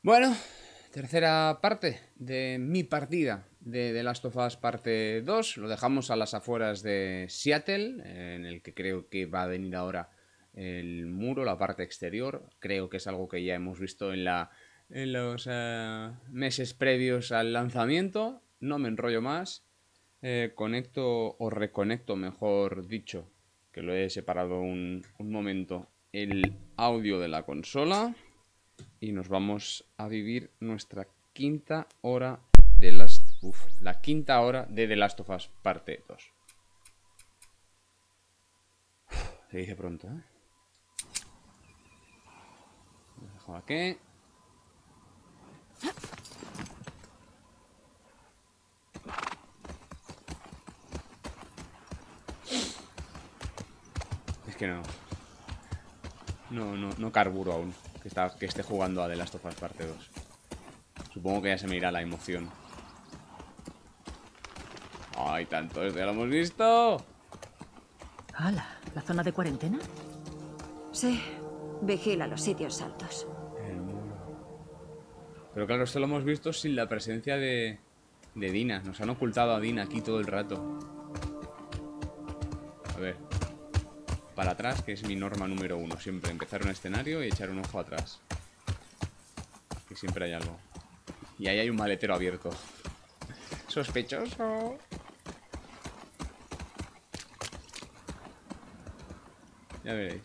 Bueno, tercera parte de mi partida de The Last of Us parte 2. Lo dejamos a las afueras de Seattle, en el que creo que va a venir ahora el muro, la parte exterior. Creo que es algo que ya hemos visto en los meses previos al lanzamiento. No me enrollo más. Conecto o reconecto, mejor dicho, que lo he separado un momento, el audio de la consola. Y nos vamos a vivir nuestra quinta hora de la quinta hora de The Last of Us parte 2. Se dice pronto, ¿eh? Lo dejo aquí. Es que no carburo aún que esté jugando a The Last of Us parte 2. Supongo que ya se me irá la emoción. ¡Ay, tanto! ¡Ya lo hemos visto! ¡Hala! ¿La zona de cuarentena? Sí, vigila los sitios altos. El muro. Pero claro, esto lo hemos visto sin la presencia de Dina. Nos han ocultado a Dina aquí todo el rato. A ver. Para atrás, que es mi norma número 1. Siempre empezar un escenario y echar un ojo atrás. Que siempre hay algo. Y ahí hay un maletero abierto. Sospechoso. Ya veréis.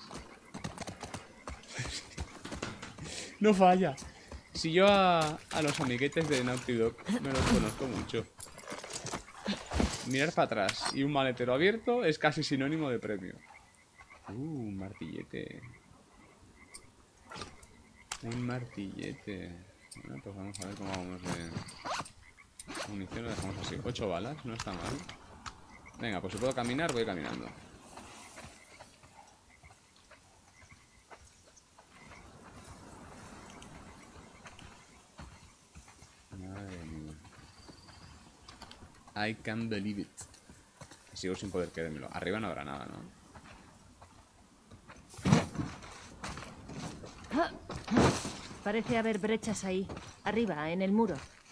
No falla. Si yo a los amiguetes de Naughty Dog me los conozco mucho. Mirar para atrás y un maletero abierto es casi sinónimo de premio. Un martillete. Un martillete. Bueno, pues vamos a ver cómo vamos de munición. Lo dejamos así. 8 balas, no está mal. Venga, pues si puedo caminar, voy caminando. Madre mía. I can't believe it. Sigo sin poder quedármelo. Arriba no habrá nada, ¿no? Parece haber brechas ahí, arriba, en el muro.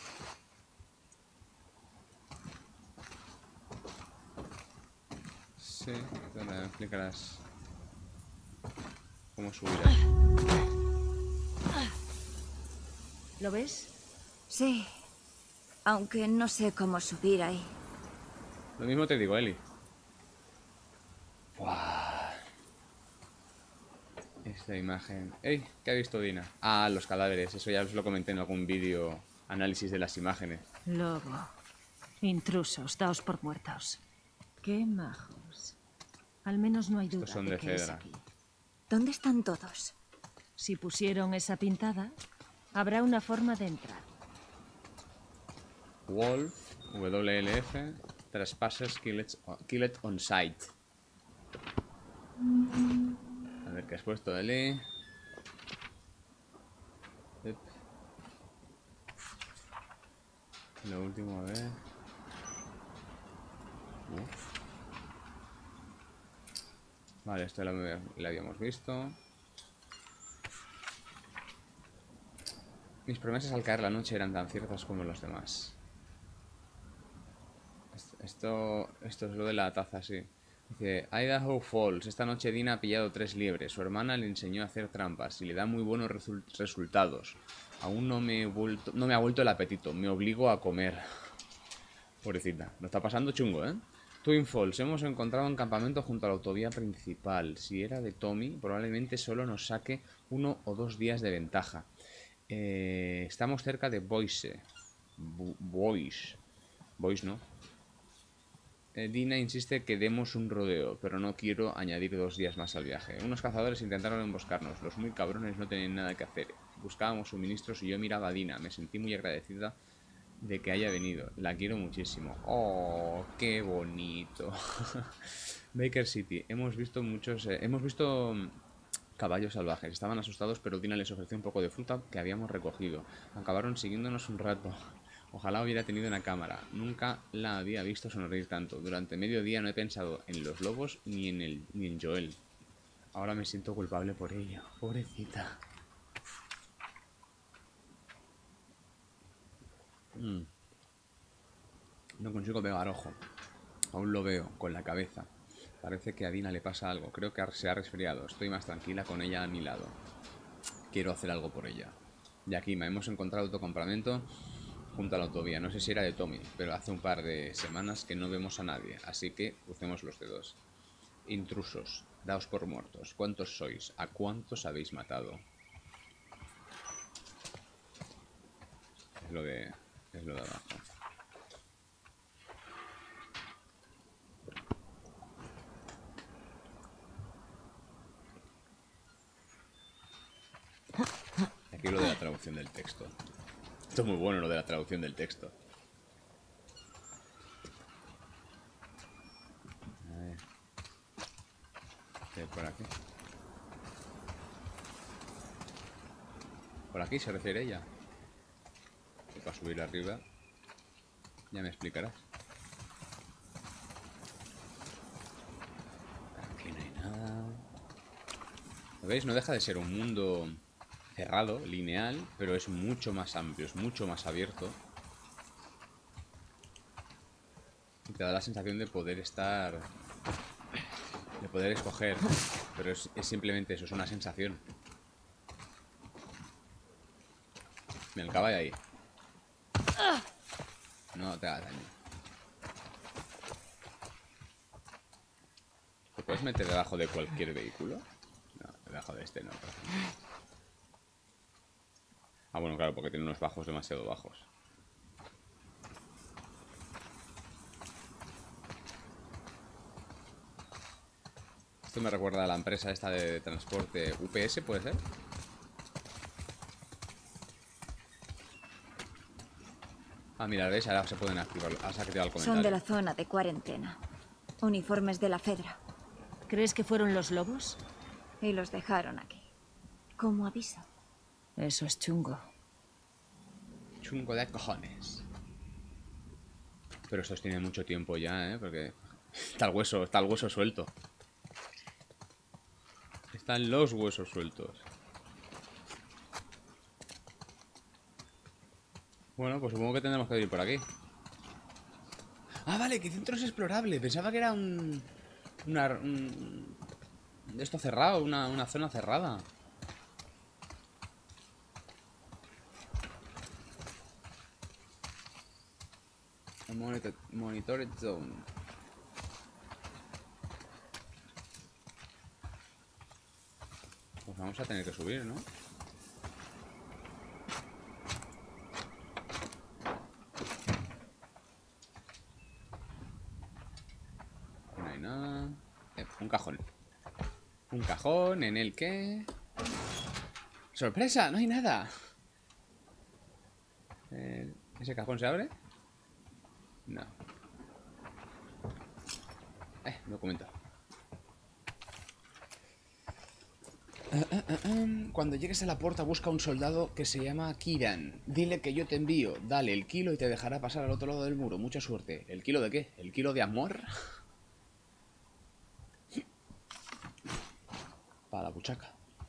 Sí, te me explicarás cómo subir ahí. ¿Lo ves? Sí, aunque no sé cómo subir ahí. Lo mismo te digo, Eli. Buah. Esta imagen... ¡Ey! ¿Qué ha visto Dina? Ah, los cadáveres. Eso ya os lo comenté en algún vídeo análisis de las imágenes. Lobo. Intrusos, daos por muertos. Qué majos. Al menos no hay duda Estos son de de que es cedra. aquí. ¿Dónde están todos? Si pusieron esa pintada, habrá una forma de entrar. Wolf, WLF, Trespassers Killed on Sight. A ver qué has puesto, Eli. Ep. Lo último, a ver. Uf. Vale, esto lo habíamos visto. Mis promesas al caer la noche eran tan ciertas como los demás. Esto es lo de la taza, sí. Dice, Idaho Falls. Esta noche Dina ha pillado 3 liebres. Su hermana le enseñó a hacer trampas y le da muy buenos resultados. Aún no me ha vuelto el apetito. Me obligo a comer. Pobrecita. Lo está pasando chungo, ¿eh? Twin Falls. Hemos encontrado un campamento junto a la autovía principal. Si era de Tommy, probablemente solo nos saque 1 o 2 días de ventaja. Estamos cerca de Boise. Boise, ¿no? Dina insiste que demos un rodeo, pero no quiero añadir 2 días más al viaje. Unos cazadores intentaron emboscarnos. Los muy cabrones no tenían nada que hacer. Buscábamos suministros y yo miraba a Dina. Me sentí muy agradecida de que haya venido. La quiero muchísimo. ¡Oh, qué bonito! Baker City. Hemos visto caballos salvajes. Estaban asustados, pero Dina les ofreció un poco de fruta que habíamos recogido. Acabaron siguiéndonos un rato. Ojalá hubiera tenido una cámara. Nunca la había visto sonreír tanto. Durante medio día no he pensado en los lobos ni en Joel. Ahora me siento culpable por ello. Pobrecita. No consigo pegar ojo. Aún lo veo, con la cabeza. Parece que a Dina le pasa algo. Creo que se ha resfriado. Estoy más tranquila con ella a mi lado. Quiero hacer algo por ella. Y aquí me hemos encontrado autocomplemento junto a la autovía. No sé si era de Tommy, pero hace un par de semanas que no vemos a nadie. Así que crucemos los dedos. Intrusos, daos por muertos. ¿Cuántos sois? ¿A cuántos habéis matado? Es lo de abajo. Aquí lo de la traducción del texto. Esto es muy bueno, lo de la traducción del texto. A ver. ¿Qué hay por aquí? Por aquí se refiere ella. Y para subir arriba ya me explicarás. Aquí no hay nada. ¿Lo veis? No deja de ser un mundo cerrado, lineal, pero es mucho más amplio, es mucho más abierto. Y te da la sensación de poder estar... de poder escoger. Pero es simplemente eso, es una sensación. Mira, el caballo ahí. No te haga daño. ¿Te puedes meter debajo de cualquier vehículo? No, debajo de este no, por ejemplo. Ah, bueno, claro, porque tiene unos bajos demasiado bajos. Esto me recuerda a la empresa esta de transporte UPS, ¿puede ser? Ah, mira, ¿ves? Ahora se pueden activar. Has activado el comentario. Son de la zona de cuarentena. Uniformes de la Fedra. ¿Crees que fueron los lobos? Y los dejaron aquí. Como aviso. Eso es chungo. Chungo de cojones. Pero estos tienen mucho tiempo ya, ¿eh? Porque está el hueso suelto. Están los huesos sueltos. Bueno, pues supongo que tendremos que ir por aquí. Ah, vale, que centro es explorable. Pensaba que era esto cerrado, una zona cerrada. Monitored zone. Pues vamos a tener que subir, ¿no? No hay nada. Un cajón. Un cajón en el que... ¡Sorpresa! ¡No hay nada! ¿Ese cajón se abre? No. Documento. Cuando llegues a la puerta busca a un soldado que se llama Kiran. Dile que yo te envío. Dale el kilo y te dejará pasar al otro lado del muro. Mucha suerte. ¿El kilo de qué? ¿El kilo de amor? Para la buchaca.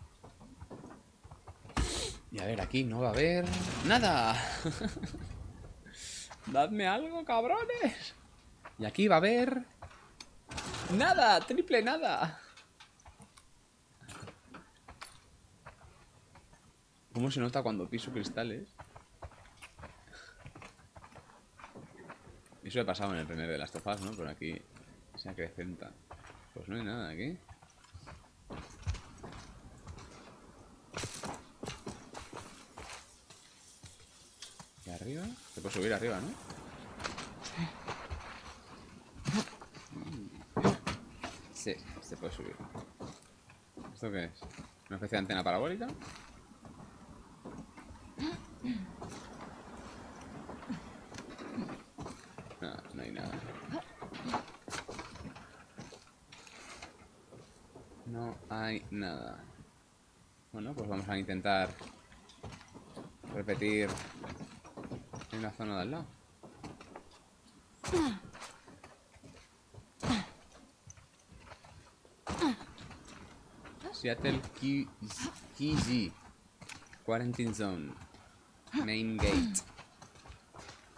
Y a ver, aquí no va a haber... ¡Nada! ¡Dadme algo, cabrones! Y aquí va a haber... ¡Nada! ¡Triple nada! ¿Cómo se nota cuando piso cristales? Eso he pasado en el primer de las tofas, ¿no? Pero aquí se acrecenta. Pues no hay nada aquí. ¿Y arriba? Se puede subir arriba, ¿no? Sí, se puede subir. ¿Esto qué es? ¿Una especie de antena parabólica? No, no hay nada. No hay nada. Bueno, pues vamos a intentar repetir en la zona de al lado. Seattle KZ Quarantine Zone Main Gate.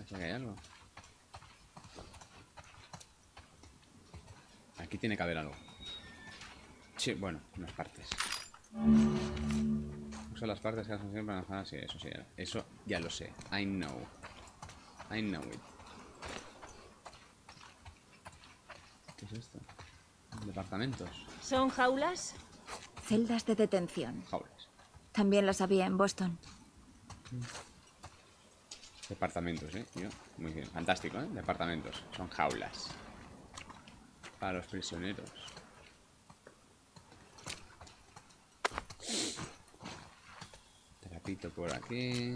Aquí hay algo. Aquí tiene que haber algo. Sí, bueno, unas partes. Usa las partes que hacen siempre para... Sí, eso sí. Eso ya lo sé. I know. I know it. ¿Qué es esto? Departamentos. ¿Son jaulas? Celdas de detención. Jaulas. También las había en Boston. Departamentos, Yo, muy bien. Fantástico, Departamentos. Son jaulas. Para los prisioneros. Trapito por aquí.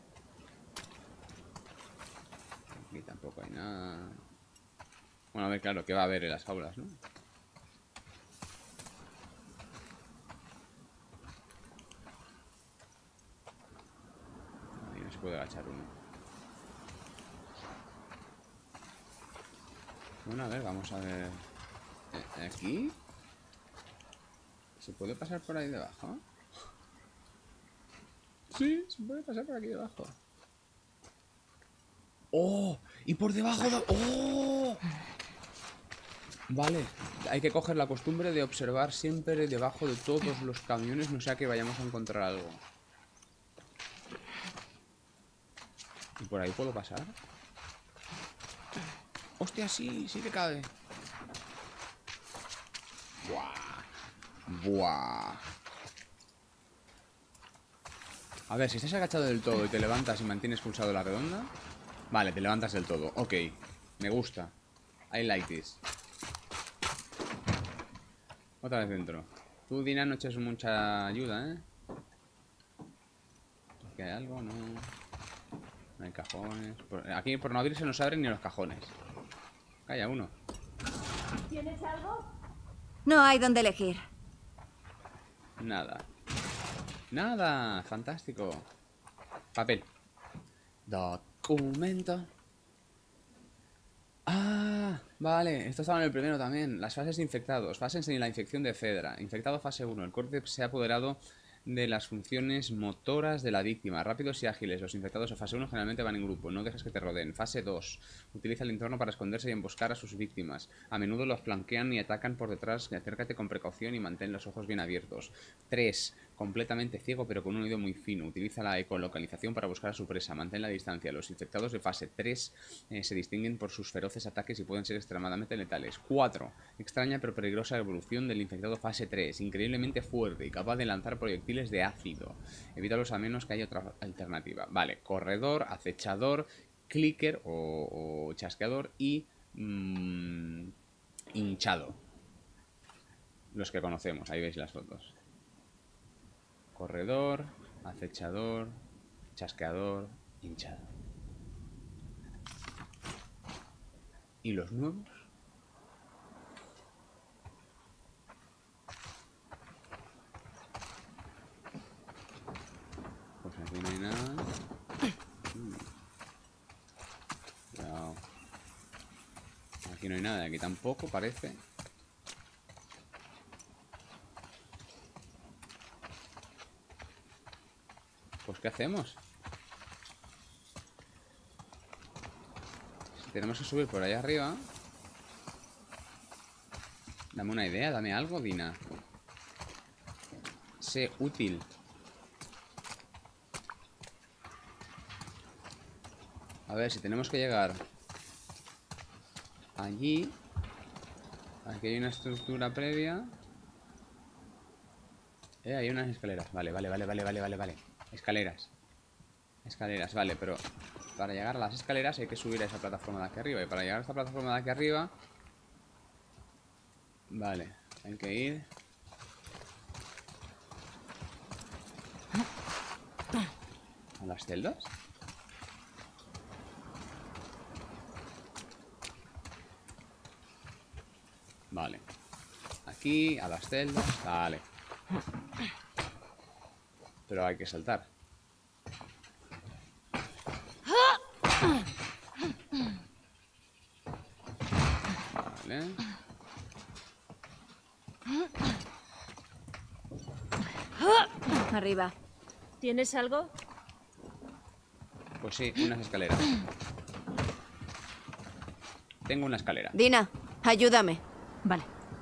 Aquí tampoco hay nada. Bueno, a ver, claro, ¿qué va a haber en las jaulas, no? Ahí no se puede agachar uno. Bueno, a ver, vamos a ver. ¿Aquí? ¿Se puede pasar por ahí debajo? Sí, se puede pasar por aquí debajo. ¡Oh! Y por debajo de... ¡Oh! Vale, hay que coger la costumbre de observar siempre debajo de todos los camiones, no sea que vayamos a encontrar algo. ¿Y por ahí puedo pasar? ¡Hostia, sí! ¡Sí que cabe! ¡Buah! ¡Buah! A ver, si estás agachado del todo y te levantas y mantienes pulsado la redonda... Vale, te levantas del todo. Ok, me gusta. I like this. Otra vez dentro. Tú, Dina, no eches mucha ayuda, ¿Aquí hay algo? No. No hay cajones. Aquí por no abrirse no se abren ni los cajones. Calla, uno. ¿Tienes algo? No hay donde elegir. Nada. Nada. Fantástico. Papel. Documento. Ah, vale. Esto estaba en el primero también. Las fases de infectados. Fases en la infección de Fedra. Infectado fase 1. El córtex se ha apoderado de las funciones motoras de la víctima. Rápidos y ágiles. Los infectados de fase 1 generalmente van en grupo. No dejes que te rodeen. Fase 2. Utiliza el entorno para esconderse y emboscar a sus víctimas. A menudo los flanquean y atacan por detrás. Acércate con precaución y mantén los ojos bien abiertos. 3. Completamente ciego pero con un oído muy fino. Utiliza la ecolocalización para buscar a su presa. Mantén la distancia. Los infectados de fase 3 se distinguen por sus feroces ataques y pueden ser extremadamente letales. 4. Extraña pero peligrosa evolución del infectado fase 3. Increíblemente fuerte y capaz de lanzar proyectiles de ácido. Evítalos a menos que haya otra alternativa. Vale, corredor, acechador, clicker o chasqueador y hinchado. Los que conocemos, ahí veis las fotos. Corredor, acechador, chasqueador, hinchado. ¿Y los nuevos? Pues aquí no hay nada. Cuidado. Aquí no hay nada, aquí tampoco parece. Pues ¿qué hacemos? Si tenemos que subir por ahí arriba. Dame una idea, dame algo, Dina. Sé útil. A ver, si tenemos que llegar allí. Aquí hay una estructura previa. Hay unas escaleras. Vale. Escaleras. Escaleras, vale, pero para llegar a las escaleras hay que subir a esa plataforma de aquí arriba. Y para llegar a esta plataforma de aquí arriba... Vale, hay que ir... ¿A las celdas? Vale. Aquí, a las celdas. Vale. Pero hay que saltar. Vale. Arriba. ¿Tienes algo? Pues sí, unas escaleras. Tengo una escalera. Dina, ayúdame. Vale.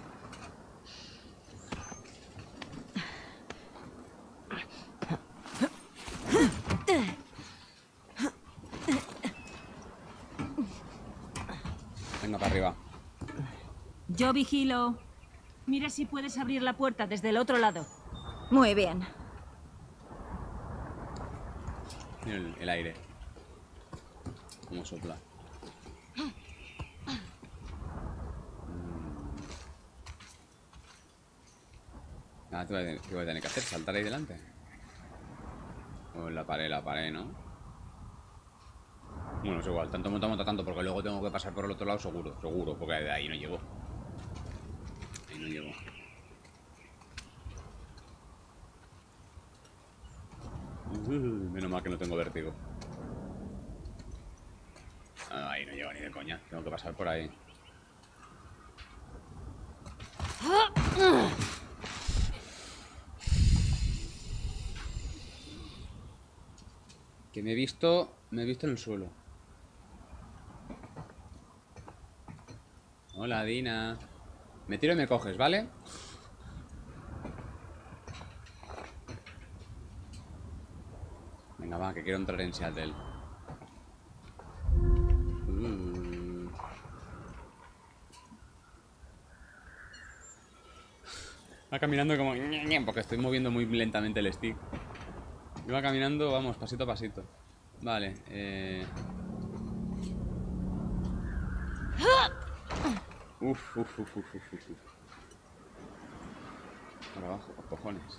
Venga, para arriba. Yo vigilo. Mira si puedes abrir la puerta desde el otro lado. Muy bien. Mira el aire. Cómo sopla. Nada, ¿qué voy a tener que hacer? ¿Saltar ahí delante? O en la pared, ¿no? Bueno, es igual, tanto monta tanto, porque luego tengo que pasar por el otro lado seguro, porque de ahí no llego. Ahí no llego. Menos mal que no tengo vértigo. Ahí no llego ni de coña, tengo que pasar por ahí. Que me he visto en el suelo. Hola, Dina. Me tiro y me coges, ¿vale? Venga, va, que quiero entrar en Seattle. Va caminando como... porque estoy moviendo muy lentamente el stick. Iba caminando, vamos, pasito a pasito. Vale, Uf. Por abajo, por cojones.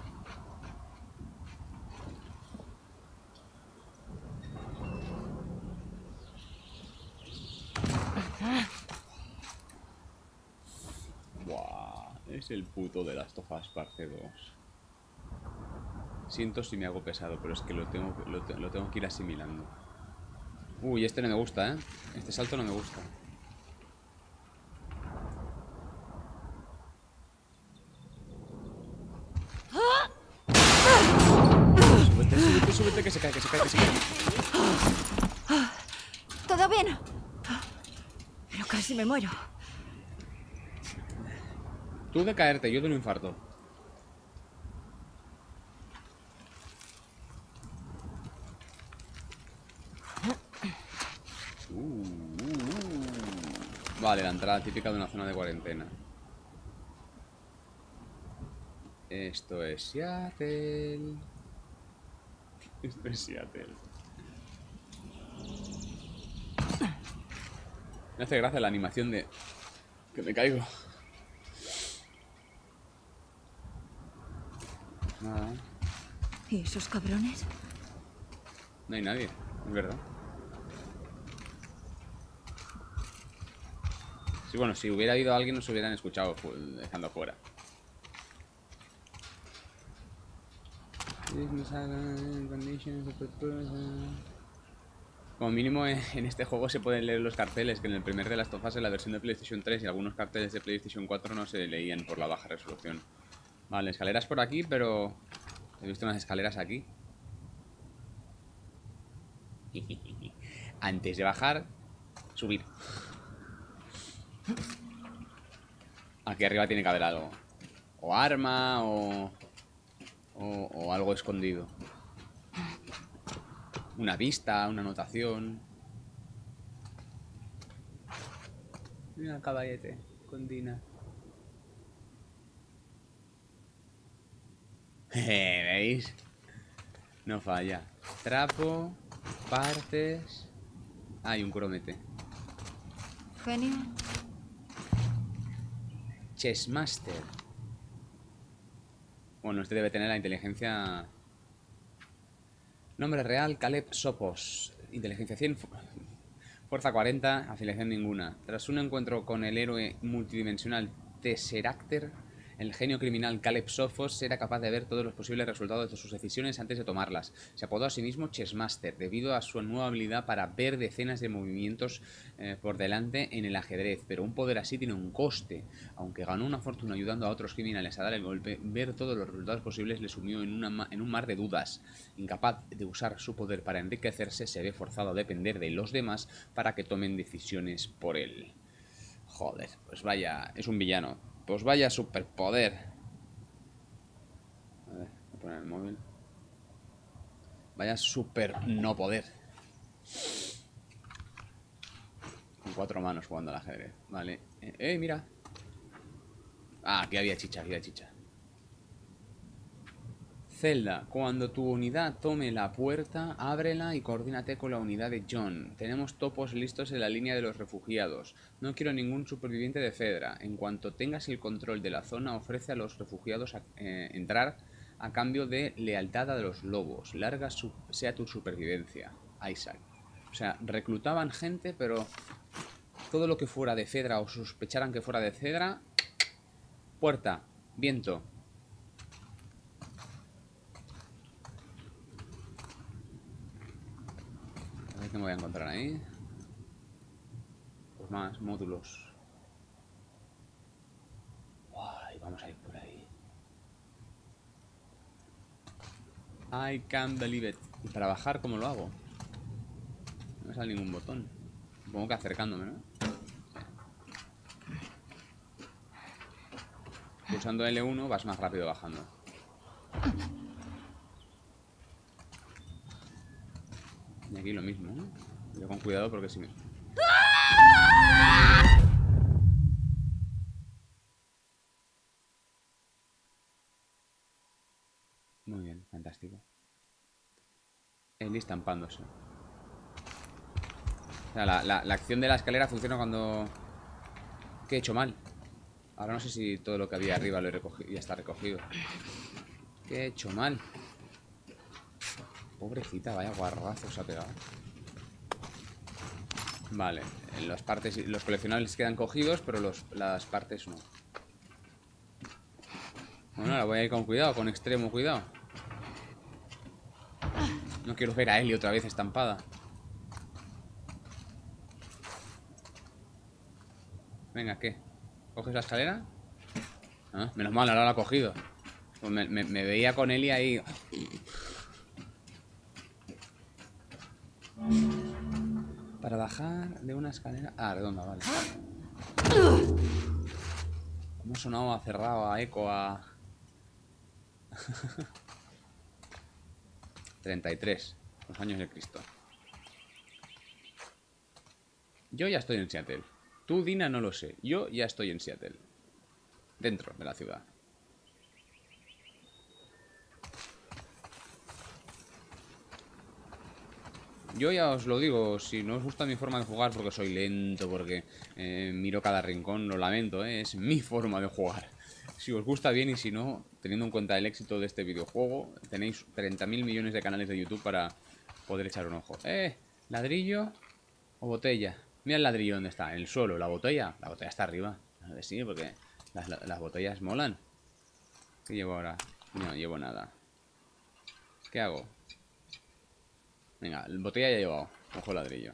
Buah, es el puto de Last of Us parte 2. Siento si me hago pesado, pero es que lo tengo que ir asimilando. Uy, este no me gusta, ¿eh? Este salto no me gusta. Súbete, que se cae. ¿Todo bien? Pero casi me muero. Tú de caerte, yo de un infarto. Vale, la entrada típica de una zona de cuarentena. Esto es Seattle. Me hace gracia la animación de... que me caigo. Nada. ¿Y esos cabrones? No hay nadie, es verdad. Sí, bueno, si hubiera ido alguien nos hubieran escuchado dejando afuera. Como mínimo en este juego se pueden leer los carteles, que en el primer de Last of Us, en la versión de PlayStation 3 y algunos carteles de PlayStation 4 no se leían por la baja resolución. Vale, escaleras por aquí, pero he visto unas escaleras aquí. Antes de bajar, subir. Aquí arriba tiene que haber algo. O arma, o algo escondido. Una vista, una anotación. Mira el caballete con Dina. ¿Veis? No falla. Trapo, partes... Hay un cromete. Genial. Chessmaster. Bueno, este debe tener la inteligencia... Nombre real, Caleb Sopos. Inteligencia 100, fuerza 40, afiliación ninguna. Tras un encuentro con el héroe multidimensional Tesseracter, El genio criminal Caleb Sophos era capaz de ver todos los posibles resultados de sus decisiones antes de tomarlas. Se apodó a sí mismo Chessmaster, debido a su nueva habilidad para ver decenas de movimientos por delante en el ajedrez. Pero un poder así tiene un coste. Aunque ganó una fortuna ayudando a otros criminales a dar el golpe, ver todos los resultados posibles le sumió en un mar de dudas. Incapaz de usar su poder para enriquecerse, se ve forzado a depender de los demás para que tomen decisiones por él. Joder, pues vaya, es un villano. Pues vaya superpoder. A ver, voy a poner el móvil. Vaya super no poder. Con 4 manos jugando al ajedrez. Vale. Mira. Ah, aquí había chicha, aquí había chicha. Zelda, cuando tu unidad tome la puerta, ábrela y coordínate con la unidad de John. Tenemos topos listos en la línea de los refugiados. No quiero ningún superviviente de Fedra. En cuanto tengas el control de la zona, ofrece a los refugiados entrar a cambio de lealtad a los lobos. Larga sea tu supervivencia. Isaac. O sea, reclutaban gente, pero todo lo que fuera de Fedra o sospecharan que fuera de Fedra... Puerta, viento. A ver qué me voy a encontrar ahí. Pues más módulos. Ay, vamos a ir por ahí. I can't believe it. ¿Y para bajar cómo lo hago? No me sale ningún botón. Supongo que acercándome, ¿no? Pulsando L1 vas más rápido bajando. Y aquí lo mismo, ¿no? Yo con cuidado porque si me... Muy bien, fantástico. Eli estampándose. O sea, la acción de la escalera funciona cuando... ¿Qué he hecho mal? Ahora no sé si todo lo que había arriba lo he recogido, ya está recogido. ¿Qué he hecho mal? Pobrecita, vaya guarrazo se ha pegado. Vale, las partes, los coleccionables quedan cogidos, pero las partes no. Bueno, ahora voy a ir con cuidado, con extremo cuidado. No quiero ver a Ellie otra vez estampada. Venga, ¿qué? ¿Coges la escalera? Ah, menos mal, ahora la ha cogido. Pues me veía con Ellie ahí. Para bajar de una escalera... Ah, redonda, vale. ¿Cómo ha sonado a cerrado, a eco, a... 33. Los años de Cristo. Yo ya estoy en Seattle. Tú, Dina, no lo sé. Yo ya estoy en Seattle. Dentro de la ciudad. Yo ya os lo digo, si no os gusta mi forma de jugar porque soy lento, porque miro cada rincón, lo lamento, es mi forma de jugar. Si os gusta bien y si no, teniendo en cuenta el éxito de este videojuego, tenéis 30.000 millones de canales de YouTube para poder echar un ojo. ¿Ladrillo o botella? Mira el ladrillo donde está, en el suelo. La botella está arriba. A ver, sí, porque las botellas molan. ¿Qué llevo ahora? No llevo nada. ¿Qué hago? Venga, la botella ya he llevado. Cojo ladrillo.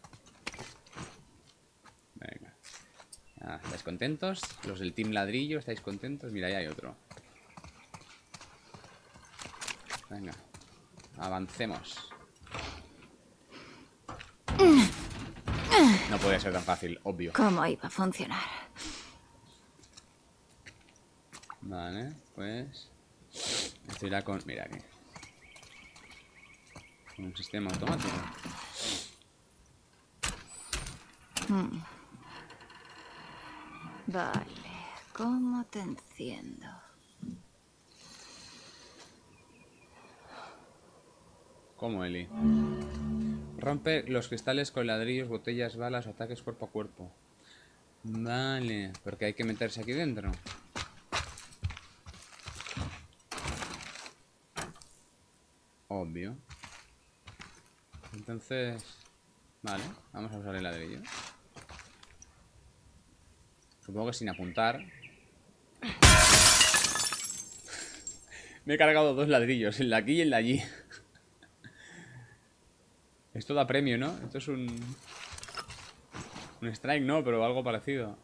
Venga. ¿Estáis contentos? Los del team ladrillo, ¿estáis contentos? Mira, ahí hay otro. Venga. Avancemos. No podía ser tan fácil, obvio. ¿Cómo iba a funcionar? Vale, pues... Esto irá con... Mira aquí. Un sistema automático. Vale, ¿cómo te enciendo? ¿Cómo, Eli? Rompe los cristales con ladrillos, botellas, balas o ataques cuerpo a cuerpo. Vale, porque hay que meterse aquí dentro. Obvio. Entonces... Vale, vamos a usar el ladrillo. Supongo que sin apuntar. Me he cargado 2 ladrillos, el de aquí y el de allí. Esto da premio, ¿no? Esto es un strike, no, pero algo parecido.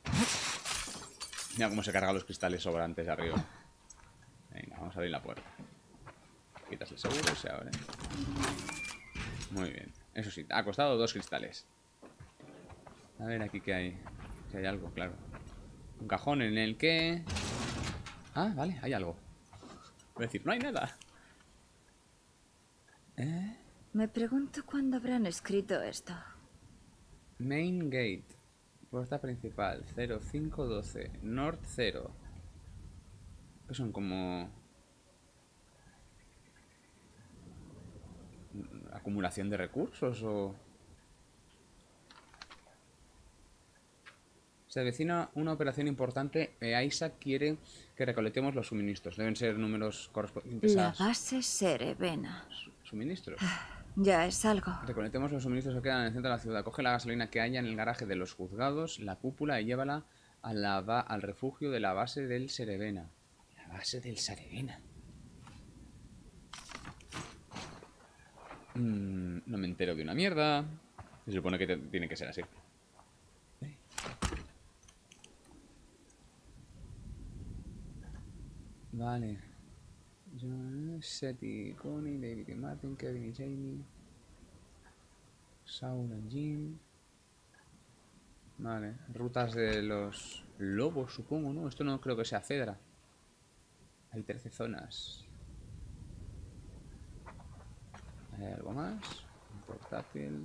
Mira cómo se cargan los cristales sobrantes arriba. Venga, vamos a abrir la puerta. Quitas el seguro y se abre. Muy bien. Eso sí, ha costado 2 cristales. A ver aquí qué hay. Si hay algo, claro. Un cajón en el que... Ah, vale, hay algo. Voy a decir, no hay nada. Me pregunto cuándo habrán escrito esto. Main Gate. Puerta principal. 0512. North 0. Que son como... ¿Acumulación de recursos o...? Se avecina una operación importante e Isaac quiere que recolectemos los suministros. Deben ser números correspondientes La a base Serevena. suministros. Ya es algo. Recolectemos los suministros que quedan en el centro de la ciudad. Coge la gasolina que haya en el garaje de los juzgados, la cúpula y llévala a al refugio de la base del Serevena. La base del Serevena. No me entero de una mierda. Se supone que tiene que ser así. Vale. John, Seti, Connie, David y Martin, Kevin y Jamie. Saul y Jim. Vale. Rutas de los lobos, supongo, ¿no? Esto no creo que sea Cedra. Hay 13 zonas. ¿Hay algo más? Un portátil.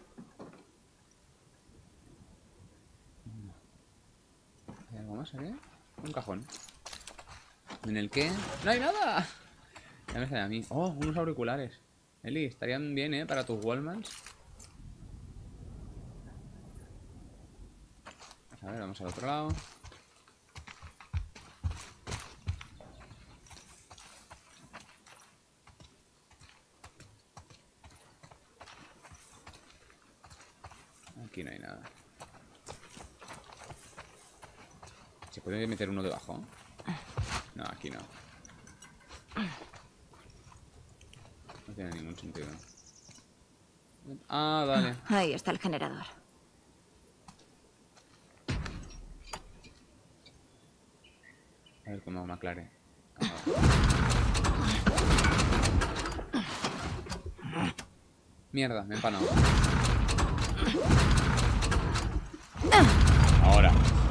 No. ¿Hay algo más aquí? Un cajón. ¿En el qué? ¡No hay nada! Ya me sale a mí. ¡Oh! Unos auriculares. Eli, estarían bien, para tus Wallmans. A ver, vamos al otro lado. Aquí no hay nada. ¿Se puede meter uno debajo? No, aquí no. No tiene ningún sentido. Ah, vale. Ahí está el generador. A ver cómo me aclare. Mierda, me he empanado. Ahora.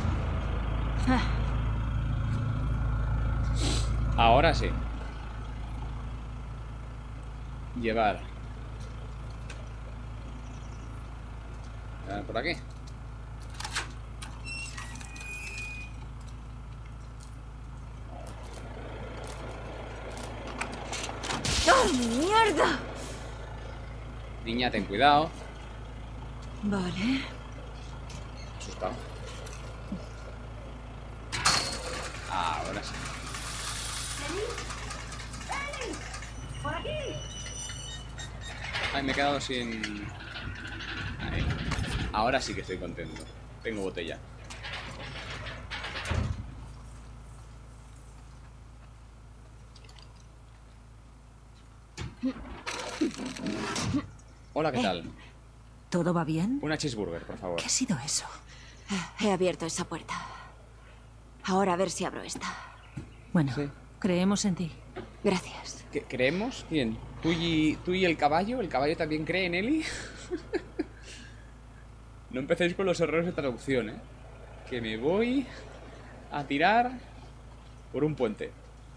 Ahora sí. Llevar. Por aquí. ¡Oh, mierda! Niña, ten cuidado. Vale. Asustado. Ahora sí. ¡Por aquí! Ay, me he quedado sin... Ahí. Ahora sí que estoy contento. Tengo botella. Hola, ¿qué tal? ¿Todo va bien? Una cheeseburger, por favor. ¿Qué ha sido eso? He abierto esa puerta. Ahora a ver si abro esta. Bueno, Sí. creemos en ti. Gracias. ¿Creemos? ¿Quién? ¿Tú y el caballo? ¿El caballo también cree en Eli? No empecéis con los errores de traducción, ¿eh? Que me voy a tirar por un puente.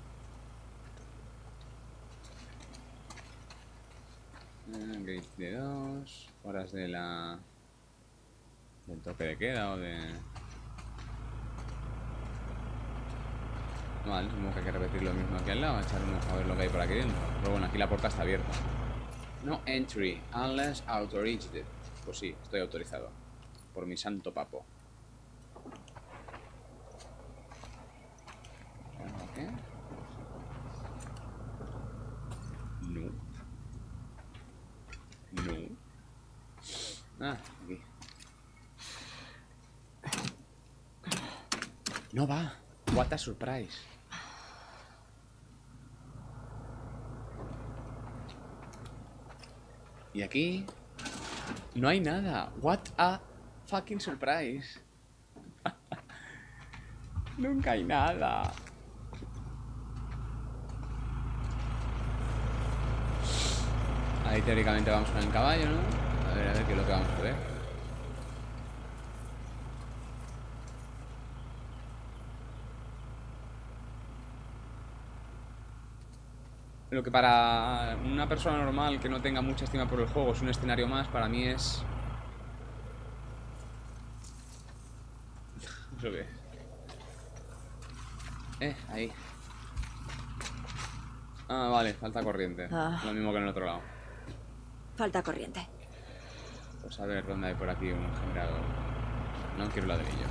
Gate de 2. Horas de la... del toque de queda o de... Vale, supongo que hay que repetir lo mismo aquí al lado. Echar un ojo a ver lo que hay por aquí dentro. Pero bueno, aquí la puerta está abierta. No entry unless authorized. Pues sí, estoy autorizado. Por mi santo papo. ¿Qué? No. No. Ah, aquí. No va. What a surprise. Y aquí no hay nada. What a fucking surprise. Nunca hay nada. Ahí teóricamente vamos con el caballo, ¿no? A ver qué es lo que vamos a ver. Lo que para una persona normal que no tenga mucha estima por el juego es un escenario más, para mí es... ¿Eso qué es? Ahí. Ah, vale, falta corriente. Lo mismo que en el otro lado. Falta corriente. Pues a ver dónde hay por aquí un generador. No quiero ladrillo.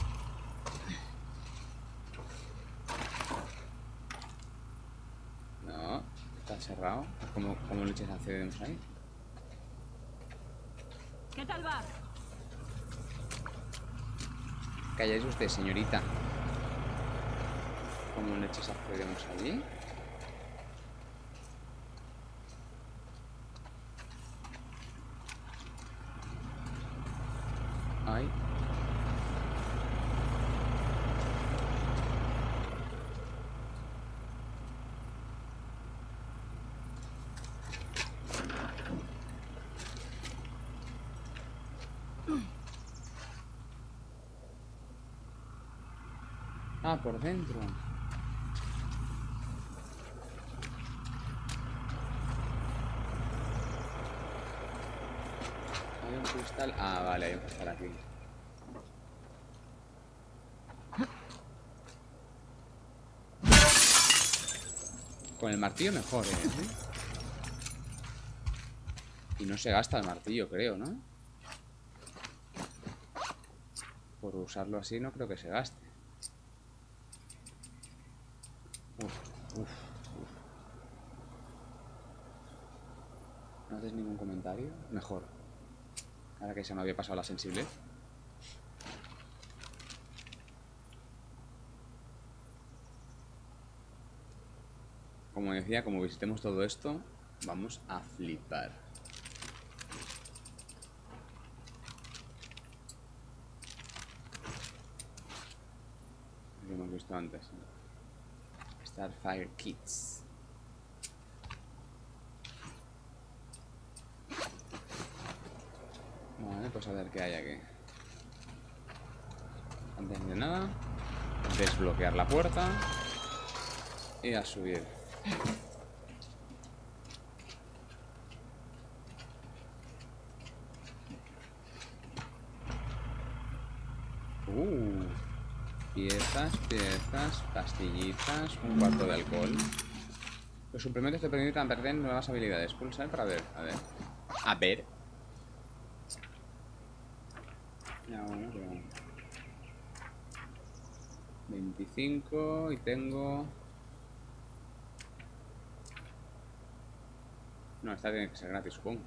No, está cerrado. ¿Cómo leches accedemos ahí? ¿Qué tal va? Calláis usted, señorita. ¿Cómo leches accedemos allí? Ay. Ah, por dentro. Hay un cristal. Ah, vale, hay un cristal aquí. Con el martillo mejor, ¿eh? Y no se gasta el martillo, creo, ¿no? Por usarlo así no creo que se gaste. Uf. ¿No haces ningún comentario? Mejor. Ahora que se me había pasado la sensible. Como decía, como visitemos todo esto, vamos a flipar. Lo hemos visto antes, ¿no? Starfire Kits. Vale, pues a ver qué hay aquí. Antes de nada, desbloquear la puerta y a subir. Piezas, pastillitas, un cuarto de alcohol. Los suplementos te permiten aprender nuevas habilidades. Pulsar para ver, a ver. A ver. Ya, bueno, pero... 25 y tengo... No, esta tiene que ser gratis, supongo.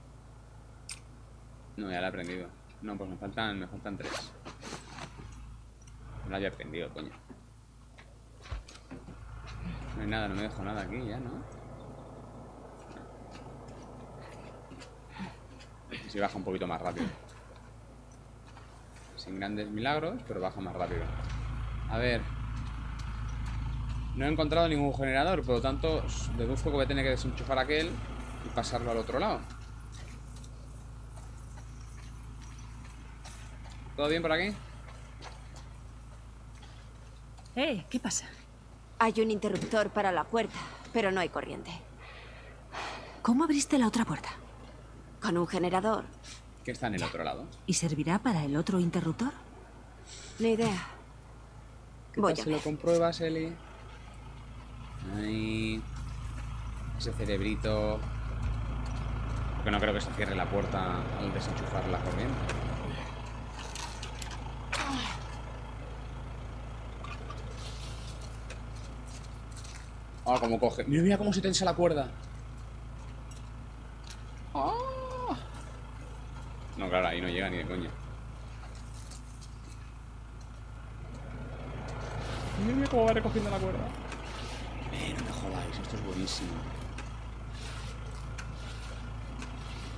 No, ya la he aprendido. No, pues me faltan 3. No la había aprendido, coño. No hay nada, no me dejo nada aquí ya, ¿no? Y si baja un poquito más rápido. Sin grandes milagros, pero baja más rápido. A ver. No he encontrado ningún generador, por lo tanto deduzco que voy a tener que desenchufar aquel y pasarlo al otro lado. ¿Todo bien por aquí? ¿Qué pasa? Hay un interruptor para la puerta, pero no hay corriente. ¿Cómo abriste la otra puerta? Con un generador. ¿Qué está en el otro lado? ¿Y servirá para el otro interruptor? Ni idea. Voy a ver. Si lo compruebas, Eli. Ahí. Ese cerebrito. Porque no creo que se cierre la puerta al desenchufar la corriente. Ah, cómo coge. Mira, mira cómo se tensa la cuerda. Ah. No, claro, ahí no llega ni de coña. Mira, mira cómo va recogiendo la cuerda. No me jodáis, esto es buenísimo.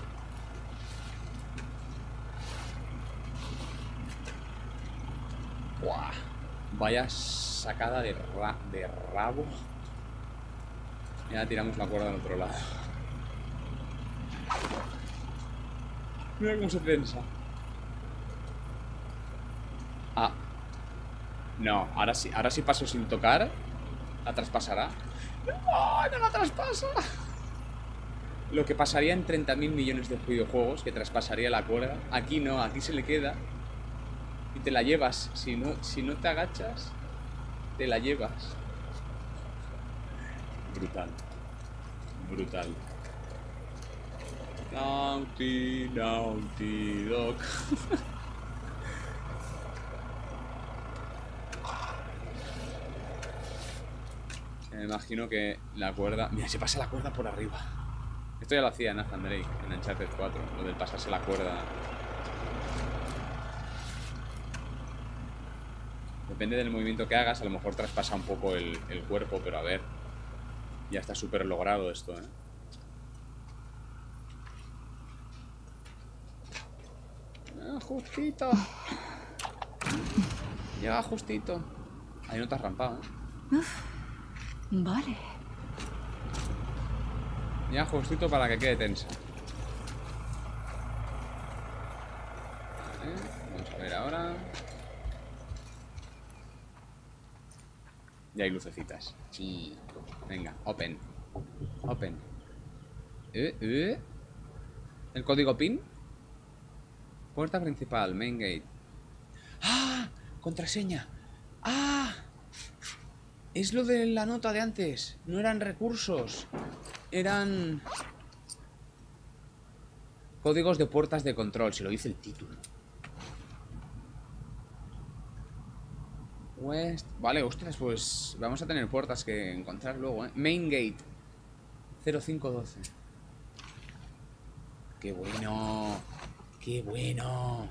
Vaya sacada de rabo. Y ahora tiramos la cuerda al otro lado. Mira cómo se tensa. Ah. No, ahora sí paso sin tocar. ¿La traspasará? ¡No! ¡No la traspasa! Lo que pasaría en 30.000 millones de videojuegos, que traspasaría la cuerda. Aquí no, aquí se le queda y te la llevas. Si no te agachas, te la llevas. Brutal. Brutal. Naughty Dog. Me imagino que la cuerda... Mira, se pasa la cuerda por arriba. Esto ya lo hacía Nathan Drake en Uncharted 4. Lo del pasarse la cuerda. Depende del movimiento que hagas. A lo mejor traspasa un poco el cuerpo. Pero a ver. Ya está súper logrado esto, ¿eh? Ah, justito. Llega justito. Ahí no te has rampado, ¿eh? Vale. Ya justito para que quede tensa. Vale, vamos a ver ahora. Ya hay lucecitas. Sí. Venga, open. Open. ¿El código PIN? Puerta principal, main gate. ¡Ah! Contraseña. ¡Ah! Es lo de la nota de antes. No eran recursos. Eran códigos de puertas de control. Si lo dice el título. West. Vale, ostras, pues vamos a tener puertas que encontrar luego, ¿eh? Main gate 0512. ¡Qué bueno! ¡Qué bueno!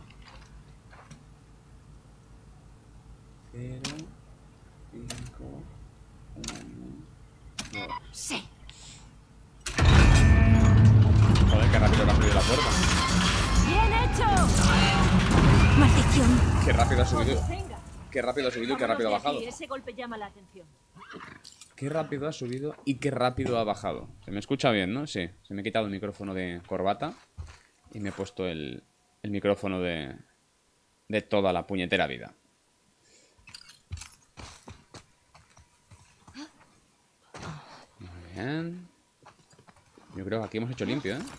0, 5, 1, 2. Sí. Joder, qué rápido ha subido la puerta. ¡Bien hecho! Maldición. Qué rápido ha subido. Venga. Qué rápido ha subido y qué rápido ha bajado. Ese golpe llama la atención. Qué rápido ha subido y qué rápido ha bajado. Se me escucha bien, ¿no? Sí. Se me ha quitado el micrófono de corbata y me he puesto el micrófono de toda la puñetera vida. Muy bien. Yo creo que aquí hemos hecho limpio, ¿eh?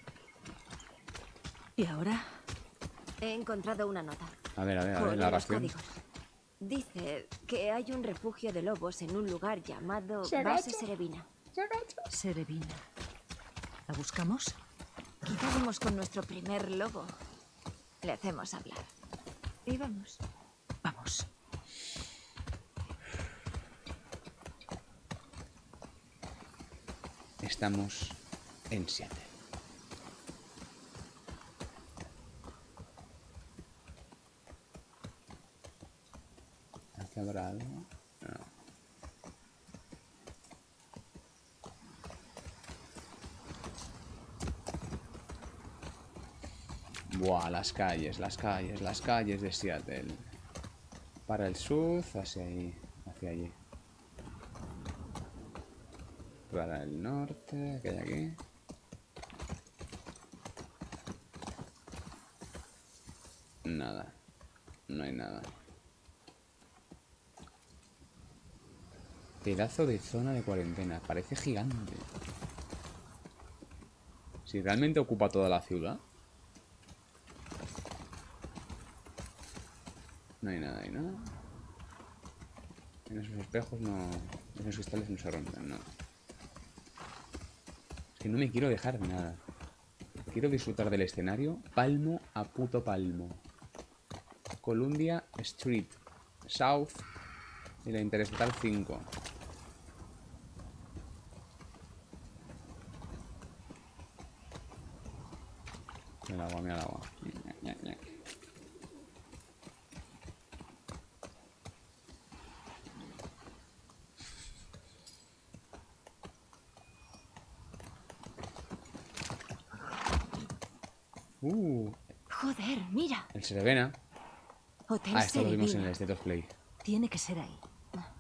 ¿Y ahora? He encontrado una nota. A ver, Con la los ración. códigos. Dice que hay un refugio de lobos en un lugar llamado Base Serevina. Serevina. ¿La buscamos? Quizá vamos con nuestro primer lobo. Le hacemos hablar. Y vamos. Vamos. Estamos en 7. ¿Aquí habrá algo? No. Buah, las calles de Seattle. Para el sur, hacia ahí, hacia allí. Para el norte, que hay aquí. Nada. No hay nada. Pedazo de zona de cuarentena. Parece gigante. Si realmente ocupa toda la ciudad. No hay nada ahí, ¿no? En esos espejos no... En esos cristales no se rompen, no. Es que no me quiero dejar nada. Quiero disfrutar del escenario palmo a puto palmo. Columbia Street South y la Interestatal 5. Mira el agua, mira el agua. Joder, mira. El Serevena. Hotel Ah, esto lo vimos en Serevina. el State of Play. Tiene que ser ahí.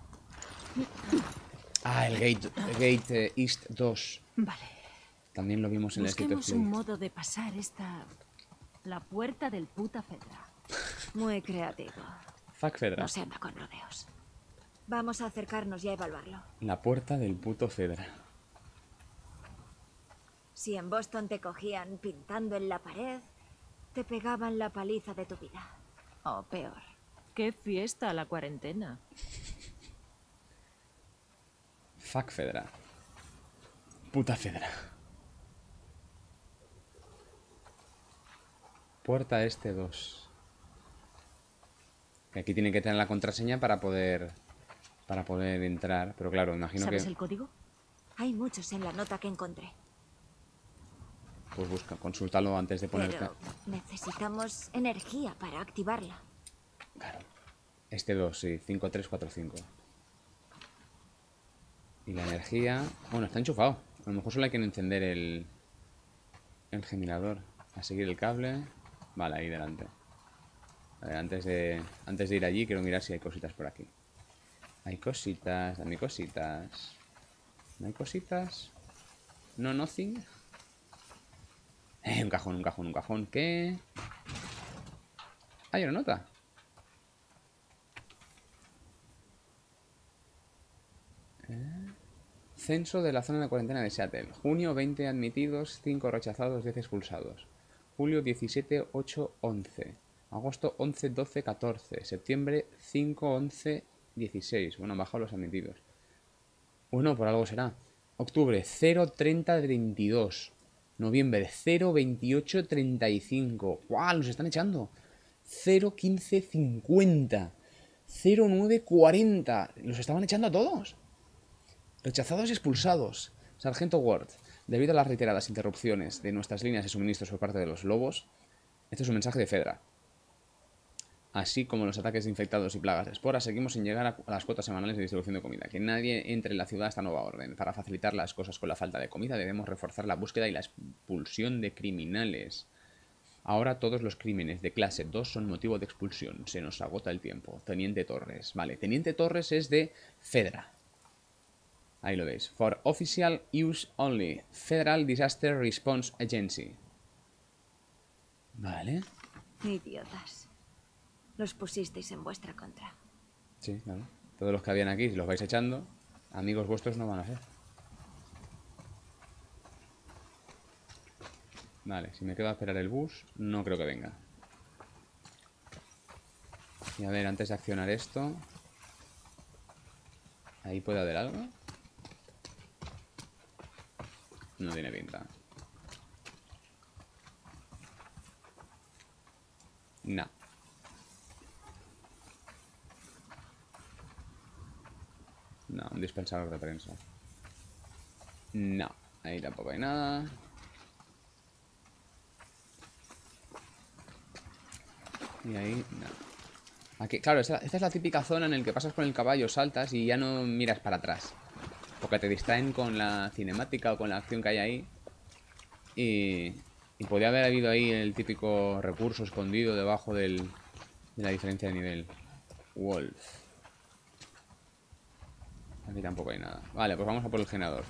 Ah, el Gate East 2. Vale. También lo vimos en el State of Busquemos un Play. modo de pasar esta... La puerta del puta Fedra. Muy creativo. Fuck Fedra. No se anda con rodeos. Vamos a acercarnos y a evaluarlo. La puerta del puto Fedra. Si en Boston te cogían pintando en la pared, te pegaban la paliza de tu vida. O peor. ¡Qué fiesta la cuarentena! Fuck Fedra. Puta Fedra. Puerta este 2. Que aquí tiene que tener la contraseña para poder entrar. Pero claro, imagino ¿Sabes que... el código? Hay muchos en la nota que encontré. Pues busca, consúltalo antes de ponerte... Pero necesitamos energía para activarla. Claro. Este 2, sí. 5345. Y la energía... Bueno, está enchufado. A lo mejor solo hay que encender el generador. A seguir el cable. Vale, ahí delante. A ver, antes de ir allí, quiero mirar si hay cositas por aquí. Hay cositas, dame cositas. ¿No hay cositas? No, nothing. Un cajón, un cajón, un cajón. ¿Qué? Hay una nota. Censo de la zona de cuarentena de Seattle. Junio 20 admitidos, 5 rechazados, 10 expulsados. Julio 17, 8, 11. Agosto 11, 12, 14. Septiembre 5, 11, 16. Bueno, han bajado los admitidos. Bueno, por algo será. Octubre 0, 30, 32. Noviembre 0, 28, 35. ¡Guau! Los están echando. 0, 15, 50. 0, 9, 40. Los estaban echando a todos. Rechazados y expulsados. Sargento Ward, debido a las reiteradas interrupciones de nuestras líneas de suministros por parte de los lobos, este es un mensaje de Fedra. Así como los ataques de infectados y plagas de esporas, seguimos sin llegar a las cuotas semanales de distribución de comida. Que nadie entre en la ciudad a esta nueva orden. Para facilitar las cosas con la falta de comida, debemos reforzar la búsqueda y la expulsión de criminales. Ahora todos los crímenes de clase 2 son motivo de expulsión. Se nos agota el tiempo. Teniente Torres. Vale, Teniente Torres es de Fedra. Ahí lo veis. For official use only. Federal Disaster Response Agency. Vale. Idiotas. Los pusisteis en vuestra contra. Sí, claro. Todos los que habían aquí, si los vais echando, amigos vuestros no van a ser. Vale, si me quedo a esperar el bus, no creo que venga. Y a ver, antes de accionar esto... ¿Ahí puede haber algo? No tiene pinta. No. No, un dispensador de prensa. No, ahí tampoco hay nada. Y ahí, no. Aquí, claro, esta es la típica zona en la que pasas con el caballo, saltas y ya no miras para atrás. Porque te distraen con la cinemática o con la acción que hay ahí. Y podría haber habido ahí el típico recurso escondido debajo de la diferencia de nivel. Wolf. Aquí tampoco hay nada. Vale, pues vamos a por el generador.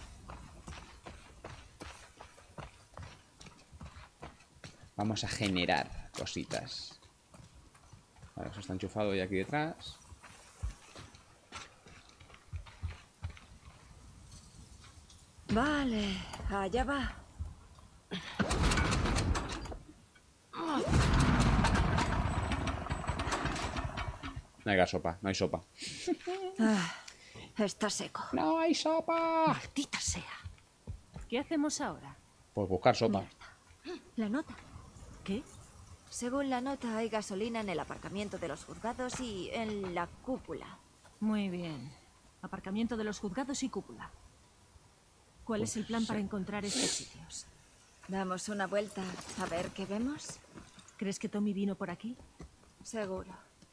Vamos a generar cositas. Vale, eso está enchufado ya aquí detrás. Vale, allá va. No hay gasopa, no hay sopa. Está seco. ¡No hay sopa! Maldita sea. ¿Qué hacemos ahora? Pues buscar sopa. La nota. ¿Qué? Según la nota, hay gasolina en el aparcamiento de los juzgados y en la cúpula. Muy bien. Aparcamiento de los juzgados y cúpula. ¿Cuál es el plan para encontrar estos sitios? Damos una vuelta a ver qué vemos. ¿Crees que Tommy vino por aquí? Seguro.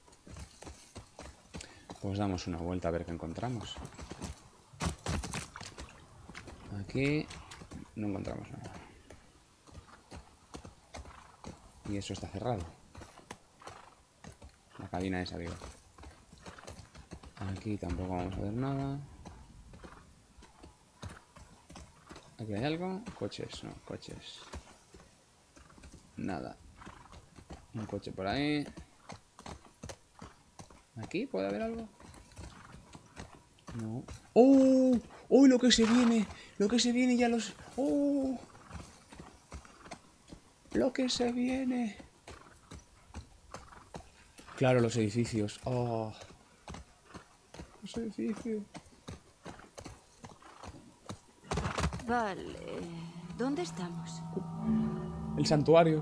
Pues damos una vuelta a ver qué encontramos. Aquí no encontramos nada. Y eso está cerrado. La cabina esa, digo. Aquí tampoco vamos a ver nada. ¿Aquí hay algo? Coches, no, coches. Nada. Un coche por ahí. ¿Aquí puede haber algo? No. ¡Oh! ¡Oh, lo que se viene! Lo que se viene ya los... ¡Oh! Lo que se viene. Claro, los edificios. ¡Oh! Los edificios. Vale. ¿Dónde estamos? El santuario.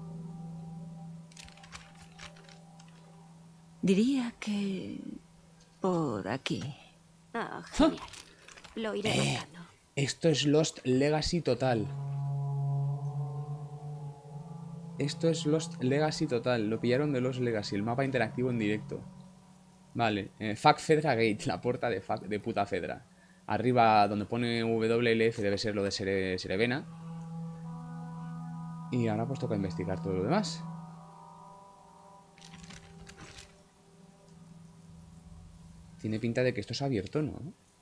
Diría que... por aquí. Ah, genial. Lo iré notando. Esto es Lost Legacy total. Esto es Lost Legacy total. Lo pillaron de Lost Legacy. El mapa interactivo en directo. Vale. Fuck Fedra Gate. La puerta de puta Fedra. Arriba donde pone WLF debe ser lo de Serevena. Y ahora pues toca investigar todo lo demás. Tiene pinta de que esto es abierto, ¿no?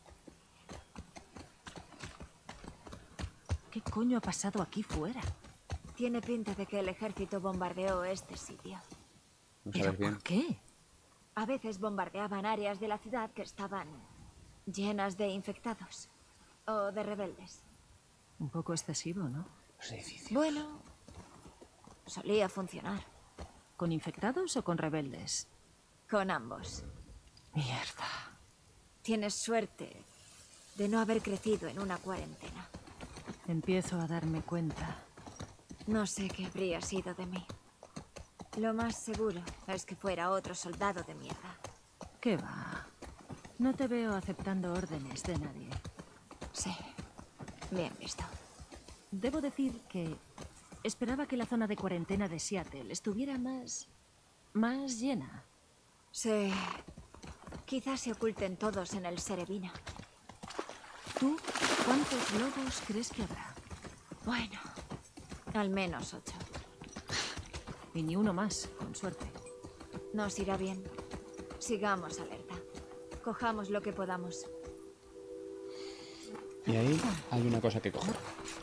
¿Qué coño ha pasado aquí fuera? Tiene pinta de que el ejército bombardeó este sitio. No ¿Pero sabes bien. por qué? A veces bombardeaban áreas de la ciudad que estaban llenas de infectados o de rebeldes. Un poco excesivo, ¿no? Los edificios. Bueno, solía funcionar. ¿Con infectados o con rebeldes? Con ambos. Mierda. Tienes suerte de no haber crecido en una cuarentena. Empiezo a darme cuenta. No sé qué habría sido de mí. Lo más seguro es que fuera otro soldado de mierda. ¿Qué va? No te veo aceptando órdenes de nadie. Sí, bien visto. Debo decir que esperaba que la zona de cuarentena de Seattle estuviera más llena. Sí, quizás se oculten todos en el Serevina. ¿Tú cuántos lobos crees que habrá? Bueno, al menos 8. Y ni uno más, con suerte. Nos irá bien. Sigamos alerta. Cojamos lo que podamos. Y ahí hay una cosa que coger.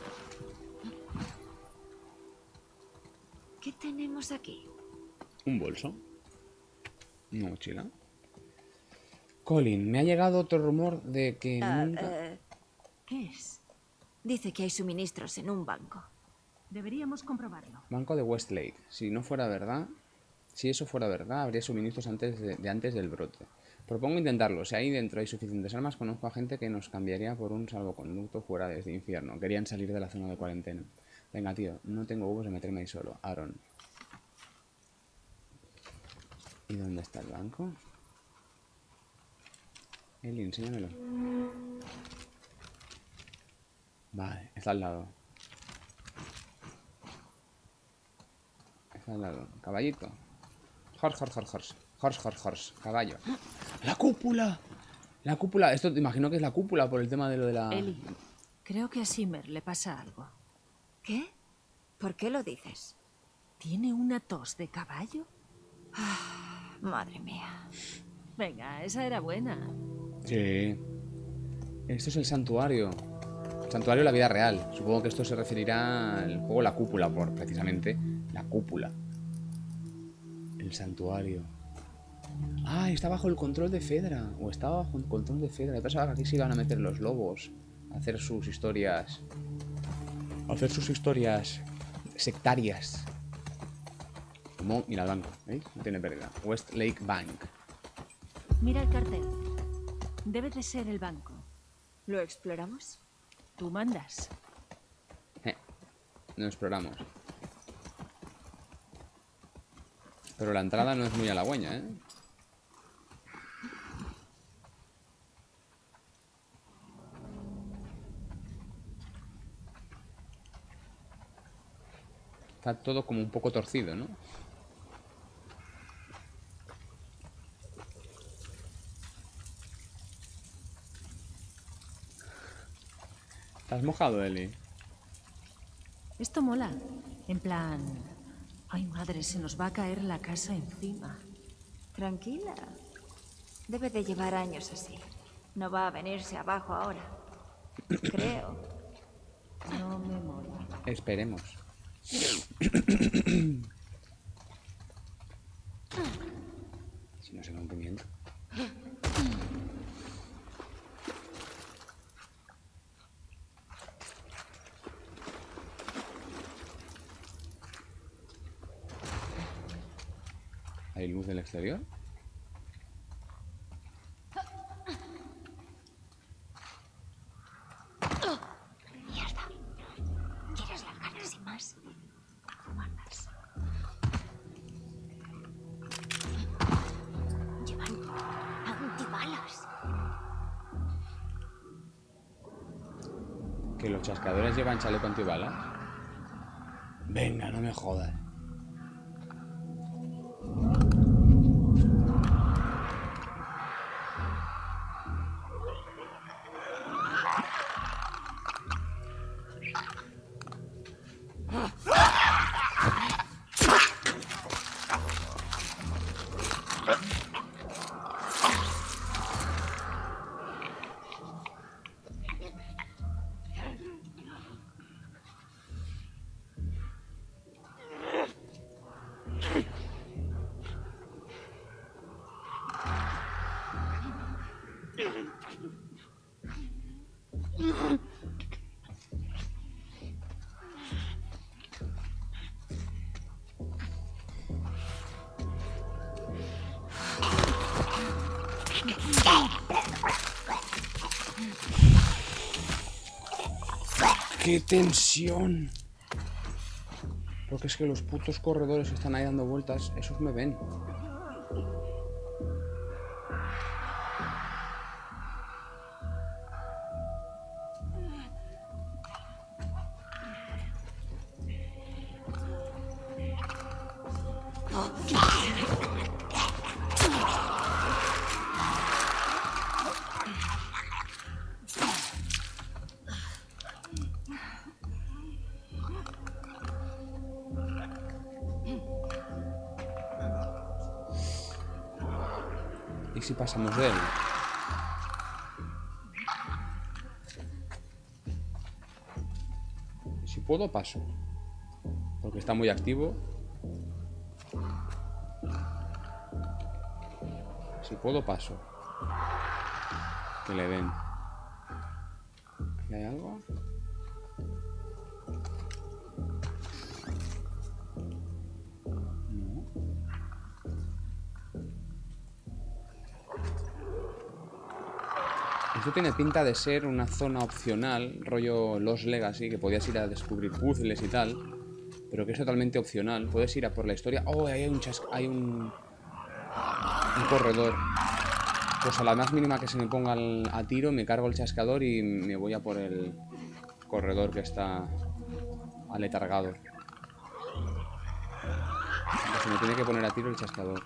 ¿Qué tenemos aquí? Un bolso. Una mochila. Colin, me ha llegado otro rumor de que nunca... ¿Qué es? Dice que hay suministros en un banco. Deberíamos comprobarlo. Banco de Westlake. Si no fuera verdad... Si eso fuera verdad, habría suministros antes del brote. Propongo intentarlo. Si ahí dentro hay suficientes armas, conozco a gente que nos cambiaría por un salvoconducto fuera de este infierno. Querían salir de la zona de cuarentena. Venga, tío, no tengo huevos de meterme ahí solo. Aaron. ¿Y dónde está el banco? Eli, enséñamelo. Vale, está al lado. Está al lado. Caballito. Horse. Caballo. ¡La cúpula! La cúpula. Esto te imagino que es la cúpula por el tema de lo de la... Eli, creo que a Shimmer le pasa algo. ¿Qué? ¿Por qué lo dices? ¿Tiene una tos de caballo? Madre mía. Venga, esa era buena. Sí. Esto es el santuario. Santuario de la vida real. Supongo que esto se referirá al juego La Cúpula, por precisamente la cúpula. El santuario. Ah, está bajo el control de Fedra. O estaba bajo el control de Fedra. Yo pensaba que aquí se iban a meter los lobos. A hacer sus historias. A hacer sus historias sectarias. Como, mira el banco, ¿veis? No tiene pérdida. Westlake Bank. Mira el cartel. Debe de ser el banco. ¿Lo exploramos? Tú mandas. No exploramos. Pero la entrada no es muy halagüeña, ¿eh? Está todo como un poco torcido, ¿no? ¿Estás mojado, Eli? Esto mola. En plan... Ay, madre, se nos va a caer la casa encima. Tranquila. Debe de llevar años así. No va a venirse abajo ahora. Creo. No me mola. Esperemos. Si no se va un pimiento. ¿Hay luz del exterior? Mierda. ¿Quieres largarte sin más? Guardas. Llevan antibalas. ¿Que los chascadores llevan chaleco antibalas? Venga, no me jodas. ¡Qué tensión! Porque es que los putos corredores están ahí dando vueltas. Esos me ven. ¿Y si pasamos de él? Si puedo, paso. Porque está muy activo. Si puedo, paso. Que le den. ¿Aquí hay algo? No. Esto tiene pinta de ser una zona opcional, rollo Lost Legacy, que podías ir a descubrir puzzles y tal, pero que es totalmente opcional. Puedes ir a por la historia. ¡Oh! Ahí hay un corredor. Pues a la más mínima que se me ponga a tiro, me cargo el chascador y me voy a por el corredor que está aletargado. Se me tiene que poner a tiro el chascador.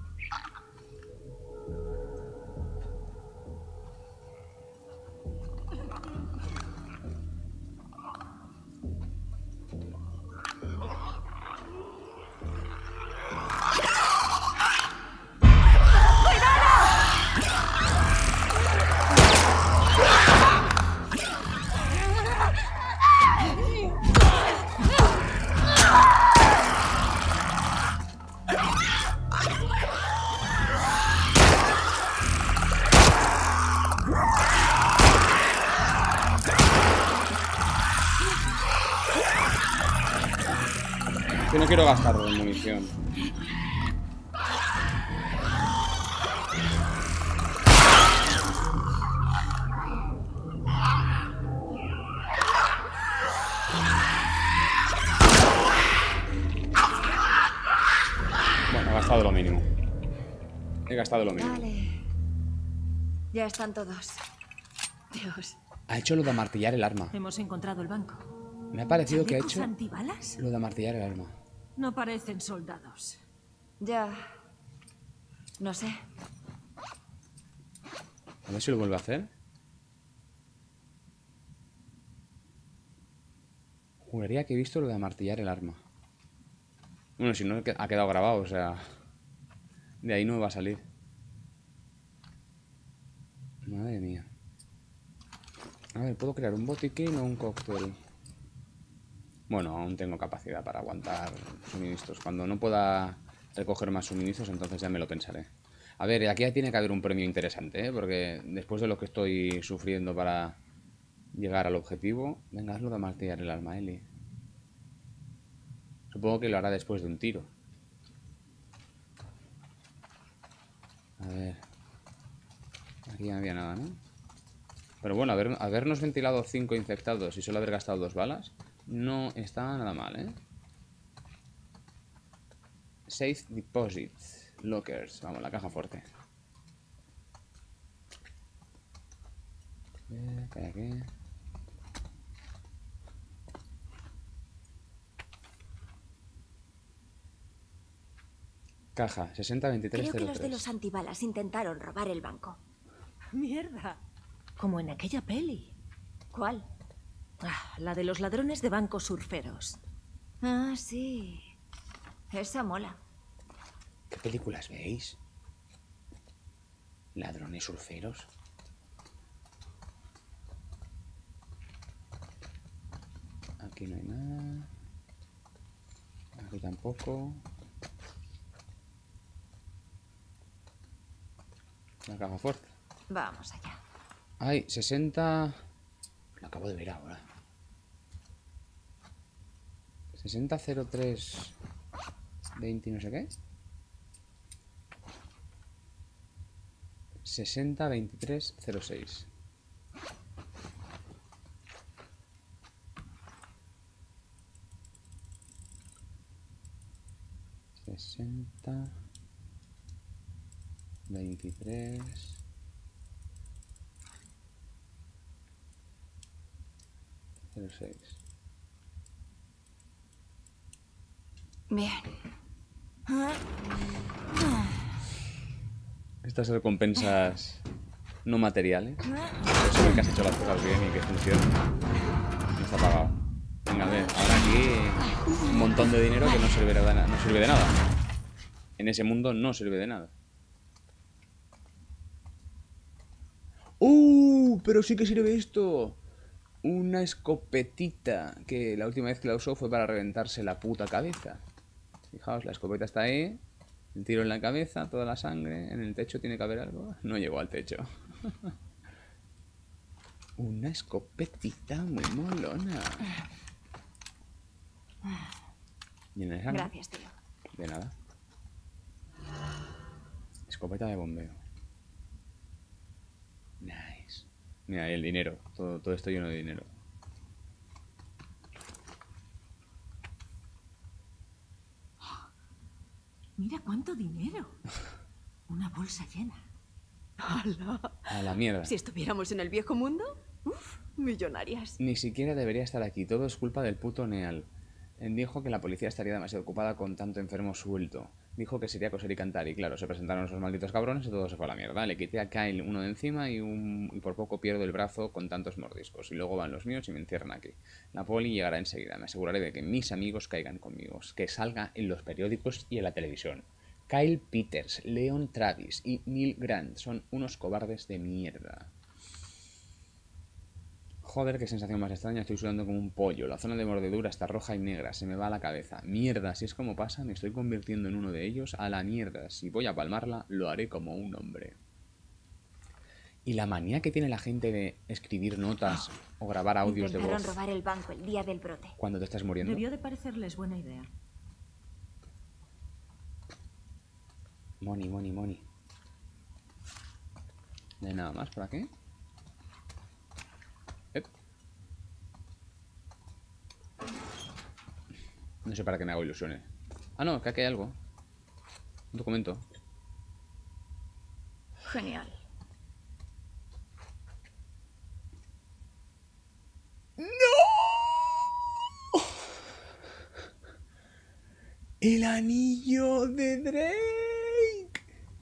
Yo no quiero gastar en munición. Bueno, he gastado lo mínimo. He gastado lo mínimo. Vale. Ya están todos. Dios. Ha hecho lo de amartillar el arma. Hemos encontrado el banco. Me ha parecido que ha ¿Chalecos hecho antibalas? lo de amartillar el arma. No parecen soldados. Ya. No sé. A ver si lo vuelve a hacer. Juraría que he visto lo de amartillar el arma. Bueno, si no ha quedado grabado, o sea... De ahí no va a salir. Madre mía. A ver, ¿puedo crear un botiquín o un cóctel? Bueno, aún tengo capacidad para aguantar suministros. Cuando no pueda recoger más suministros, entonces ya me lo pensaré. A ver, aquí tiene que haber un premio interesante, ¿eh? Porque después de lo que estoy sufriendo para llegar al objetivo... Venga, hazlo de martillar el alma, Eli. Supongo que lo hará después de un tiro. A ver... Aquí no había nada, ¿no? Pero bueno, habernos ventilado 5 infectados y solo haber gastado 2 balas no está nada mal, ¿eh? Safe deposits. Lockers. Vamos, la caja fuerte. ¿Qué hay aquí? Caja 602303. Creo que los de los antibalas intentaron robar el banco. Mierda. Como en aquella peli. ¿Cuál? Ah, la de los ladrones de bancos surferos. Ah, sí. Esa mola. ¿Qué películas veis? ¿Ladrones surferos? Aquí no hay nada. Aquí tampoco. La caja fuerte. Vamos allá. Ay, 60... Lo acabo de ver ahora. 6003 20 no sé qué. 602306. Sesenta 23 06. Bien. Estas recompensas no materiales. Pero saber que has hecho las cosas bien y que funciona. No está pagado. Venga, a ver, ahora aquí un montón de dinero que no sirve de nada. En ese mundo no sirve de nada. Pero sí que sirve esto. Una escopetita que la última vez que la usó fue para reventarse la puta cabeza. Fijaos, la escopeta está ahí. El tiro en la cabeza, toda la sangre. En el techo tiene que haber algo. No llegó al techo. Una escopetita muy molona. ¿Llena de sangre? Gracias, tío. De nada. Escopeta de bombeo. Nice. Mira, ahí el dinero. Todo esto lleno de dinero. Mira cuánto dinero. Una bolsa llena. ¡Hala! A la mierda. Si estuviéramos en el viejo mundo, ¡uf! Millonarias. Ni siquiera debería estar aquí. Todo es culpa del puto Neal. Dijo que la policía estaría demasiado ocupada con tanto enfermo suelto. Dijo que sería coser y cantar. Y claro, se presentaron esos malditos cabrones y todo se fue a la mierda. Le quité a Kyle uno de encima y por poco pierdo el brazo con tantos mordiscos. Y luego van los míos y me encierran aquí. La poli llegará enseguida. Me aseguraré de que mis amigos caigan conmigo. Que salga en los periódicos y en la televisión. Kyle Peters, Leon Travis y Neil Grant son unos cobardes de mierda. Joder, qué sensación más extraña, estoy sudando como un pollo. La zona de mordedura está roja y negra, se me va a la cabeza. Mierda, si es como pasa, me estoy convirtiendo en uno de ellos. A la mierda, si voy a palmarla, lo haré como un hombre. Y la manía que tiene la gente de escribir notas o grabar audios de voz. Intentaron robar el banco el día del brote. Cuando te estás muriendo. Debió de parecerles buena idea. Money, money, money. No hay nada más por aquí. No sé para qué me hago ilusiones. Ah, no, que aquí hay algo. Un documento. Genial. ¡El anillo de Drake!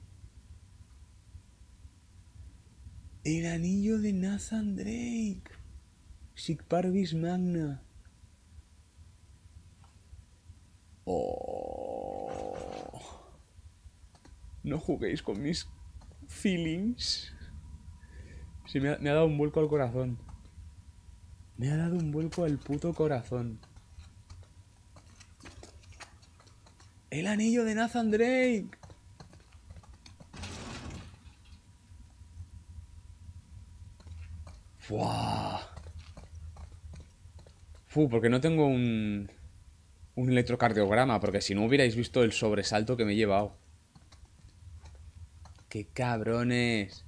El anillo de Nathan Drake. Sic Parvis Magna. Oh. No juguéis con mis feelings. Sí, me ha dado un vuelco al corazón. Me ha dado un vuelco al puto corazón. ¡El anillo de Nathan Drake! ¡Fua! Porque no tengo un electrocardiograma, porque si no hubierais visto el sobresalto que me he llevado. ¡Qué cabrones!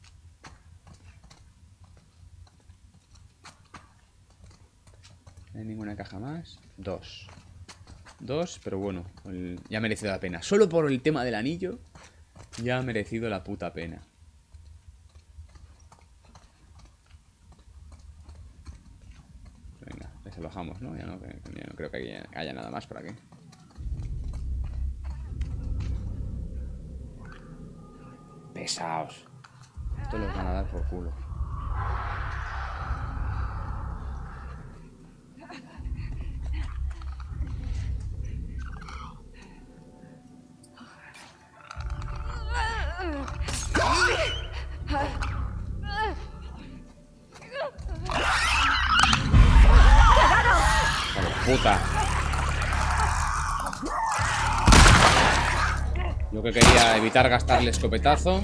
No hay ninguna caja más. Dos, pero bueno, ya ha merecido la pena. Solo por el tema del anillo, ya ha merecido la puta pena. Venga, desalojamos, ¿no? Ya no creo que haya nada más por aquí. Pesaos. Esto los van a dar por culo. Puta. Yo que quería evitar gastar el escopetazo.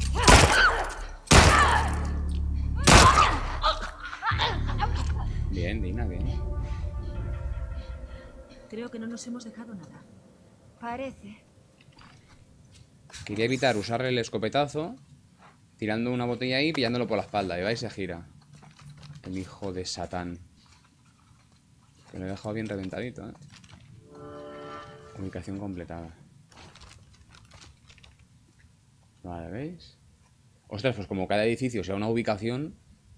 Bien, Dina, bien. Creo que no nos hemos dejado nada. Parece. Quería evitar usar el escopetazo tirando una botella ahí y pillándolo por la espalda. Y va y se gira. El hijo de Satán. Que lo he dejado bien reventadito, ¿eh? Ubicación completada. Vale, ¿veis? Ostras, pues como cada edificio sea una ubicación...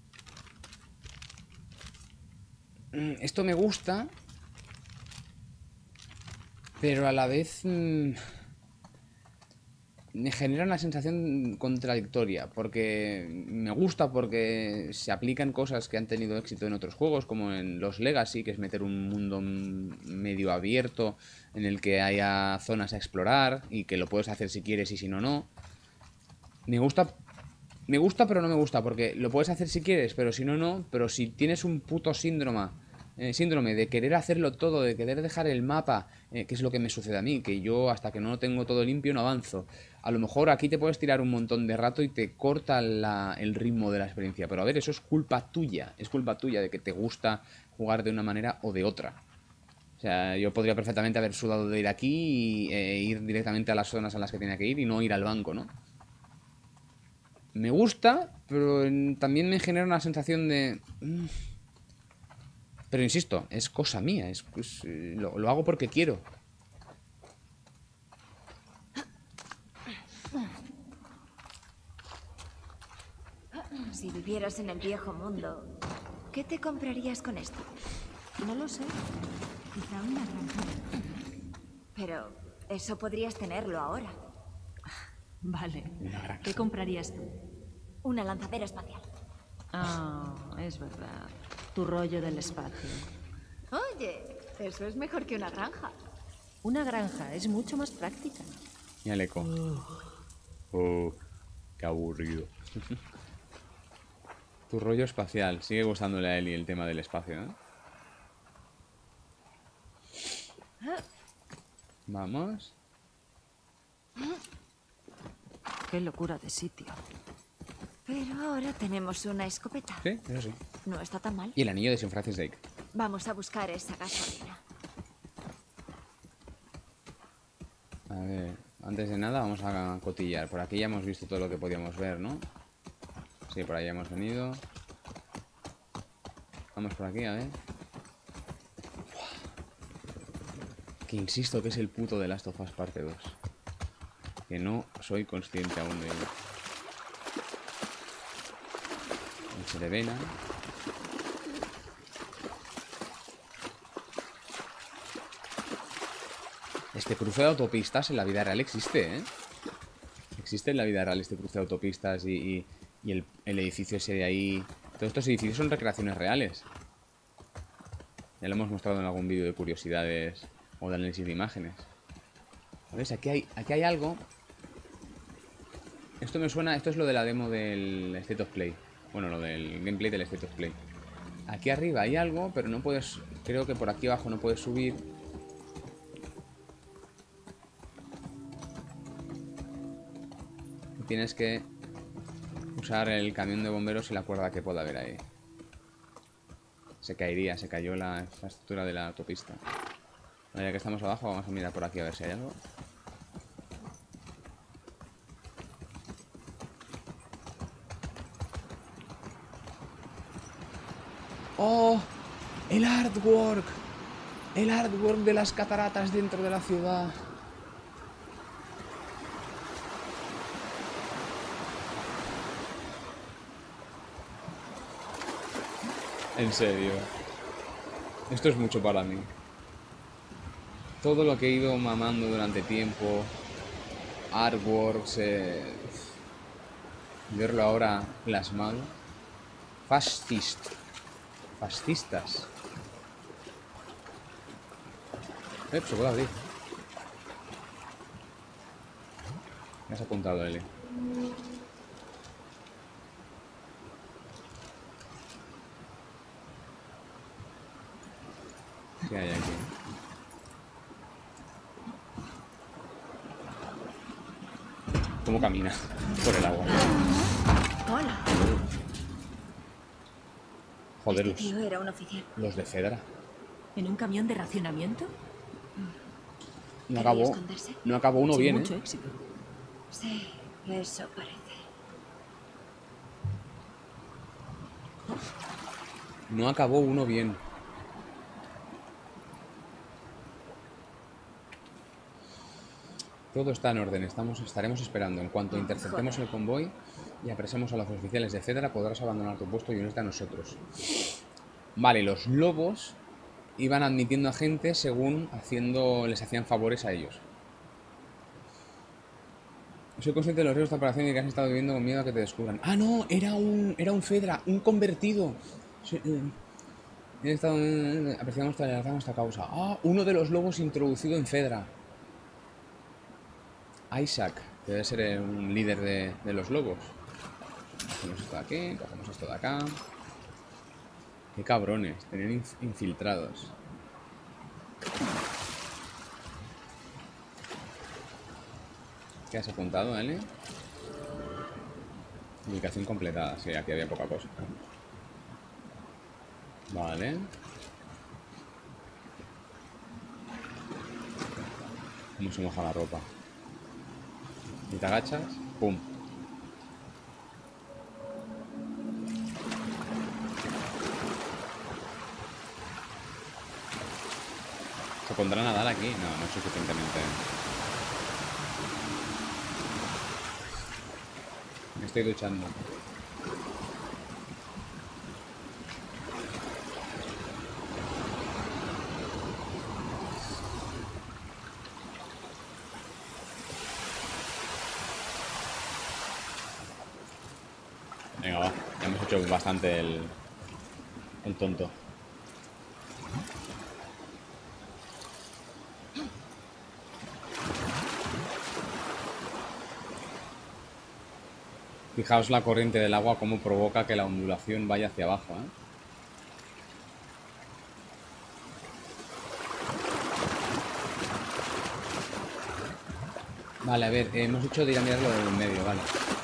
Esto me gusta, pero a la vez me genera una sensación contradictoria, porque me gusta porque se aplican cosas que han tenido éxito en otros juegos, como en los Legacy, que es meter un mundo medio abierto en el que haya zonas a explorar y que lo puedes hacer si quieres y si no, no. Me gusta, pero no me gusta, porque lo puedes hacer si quieres, pero si no, no. Pero si tienes un puto síndrome de querer hacerlo todo, de querer dejar el mapa, que es lo que me sucede a mí, que yo hasta que no lo tengo todo limpio no avanzo. A lo mejor aquí te puedes tirar un montón de rato y te corta el ritmo de la experiencia. Pero a ver, eso es culpa tuya. Es culpa tuya de que te gusta jugar de una manera o de otra. O sea, yo podría perfectamente haber sudado de ir aquí e ir directamente a las zonas a las que tenía que ir y no ir al banco, ¿no? Me gusta, pero también me genera una sensación de... Pero insisto, es cosa mía, lo hago porque quiero. Si vivieras en el viejo mundo, ¿qué te comprarías con esto? No lo sé. Quizá una granja. Pero eso podrías tenerlo ahora. Vale. ¿Qué comprarías tú? Una lanzadera espacial. Ah, es verdad. Tu rollo del espacio. Oye, eso es mejor que una granja. Una granja es mucho más práctica. Y el eco. Qué aburrido. Tu rollo espacial. Sigue gustándole a Eli el tema del espacio, ¿eh? Vamos. Qué locura de sitio. Pero ahora tenemos una escopeta. Sí, eso sí. No está tan mal. Y el anillo de St. Francis Drake. Vamos a buscar esa gasolina. A ver, antes de nada vamos a cotillar. Por aquí ya hemos visto todo lo que podíamos ver, ¿no? Sí, por ahí hemos venido. Vamos por aquí, a ver. Que insisto que es el puto de Last of Us parte 2. Que no soy consciente aún de ello. Se le vena. Este cruce de autopistas en la vida real existe, ¿eh? Existe en la vida real este cruce de autopistas y el edificio ese de ahí. Todos estos edificios son recreaciones reales. Ya lo hemos mostrado en algún vídeo de curiosidades o de análisis de imágenes. ¿Ves? Aquí hay algo. Esto me suena, esto es lo de la demo del State of Play. Bueno, lo del gameplay del State of Play. Aquí arriba hay algo, pero no puedes... Creo que por aquí abajo no puedes subir. Y tienes que usar el camión de bomberos y la cuerda que pueda haber ahí. Se caería, se cayó la infraestructura de la autopista. Bueno, ya que estamos abajo, vamos a mirar por aquí a ver si hay algo. ¡Oh! ¡El artwork! El artwork de las cataratas dentro de la ciudad. En serio. Esto es mucho para mí. Todo lo que he ido mamando durante tiempo. Artworks. Verlo ahora plasmado. Fascistas. Se puede abrir. Me has apuntado, Eli. ¿Qué hay aquí? ¿Cómo camina por el agua? Hola. Joder, Este tío era un oficial. los de Fedra. ¿En un camión de racionamiento? No ¿Quería acabó. esconderse? No acabó uno Sin bien, mucho ¿eh? éxito. Sí, eso parece. No acabó uno bien. Todo está en orden. Estaremos esperando. En cuanto interceptemos el convoy y apresemos a los oficiales de Fedra, podrás abandonar tu puesto y unirte a nosotros. Vale, los lobos iban admitiendo a gente según les hacían favores a ellos. Soy consciente de los riesgos de esta operación y que has estado viviendo con miedo a que te descubran. ¡Ah, no! Era un Fedra, un convertido. Apreciamos esta causa. ¡Ah! Uno de los lobos introducido en Fedra. Isaac, que debe ser un líder de los lobos. Cogemos esto de aquí, cogemos esto de acá. Qué cabrones, tenían infiltrados. ¿Qué has apuntado, Eli? Ubicación completada, sí, aquí había poca cosa. Vale. ¿Cómo se moja la ropa? Y te agachas, ¡pum! ¿Se pondrá a nadar aquí? No, no es suficientemente. Me estoy duchando. Venga, va. Ya hemos hecho bastante el tonto. Fijaos la corriente del agua cómo provoca que la ondulación vaya hacia abajo, ¿eh? Vale, a ver, hemos hecho de ir a mirarlo desde el medio, vale.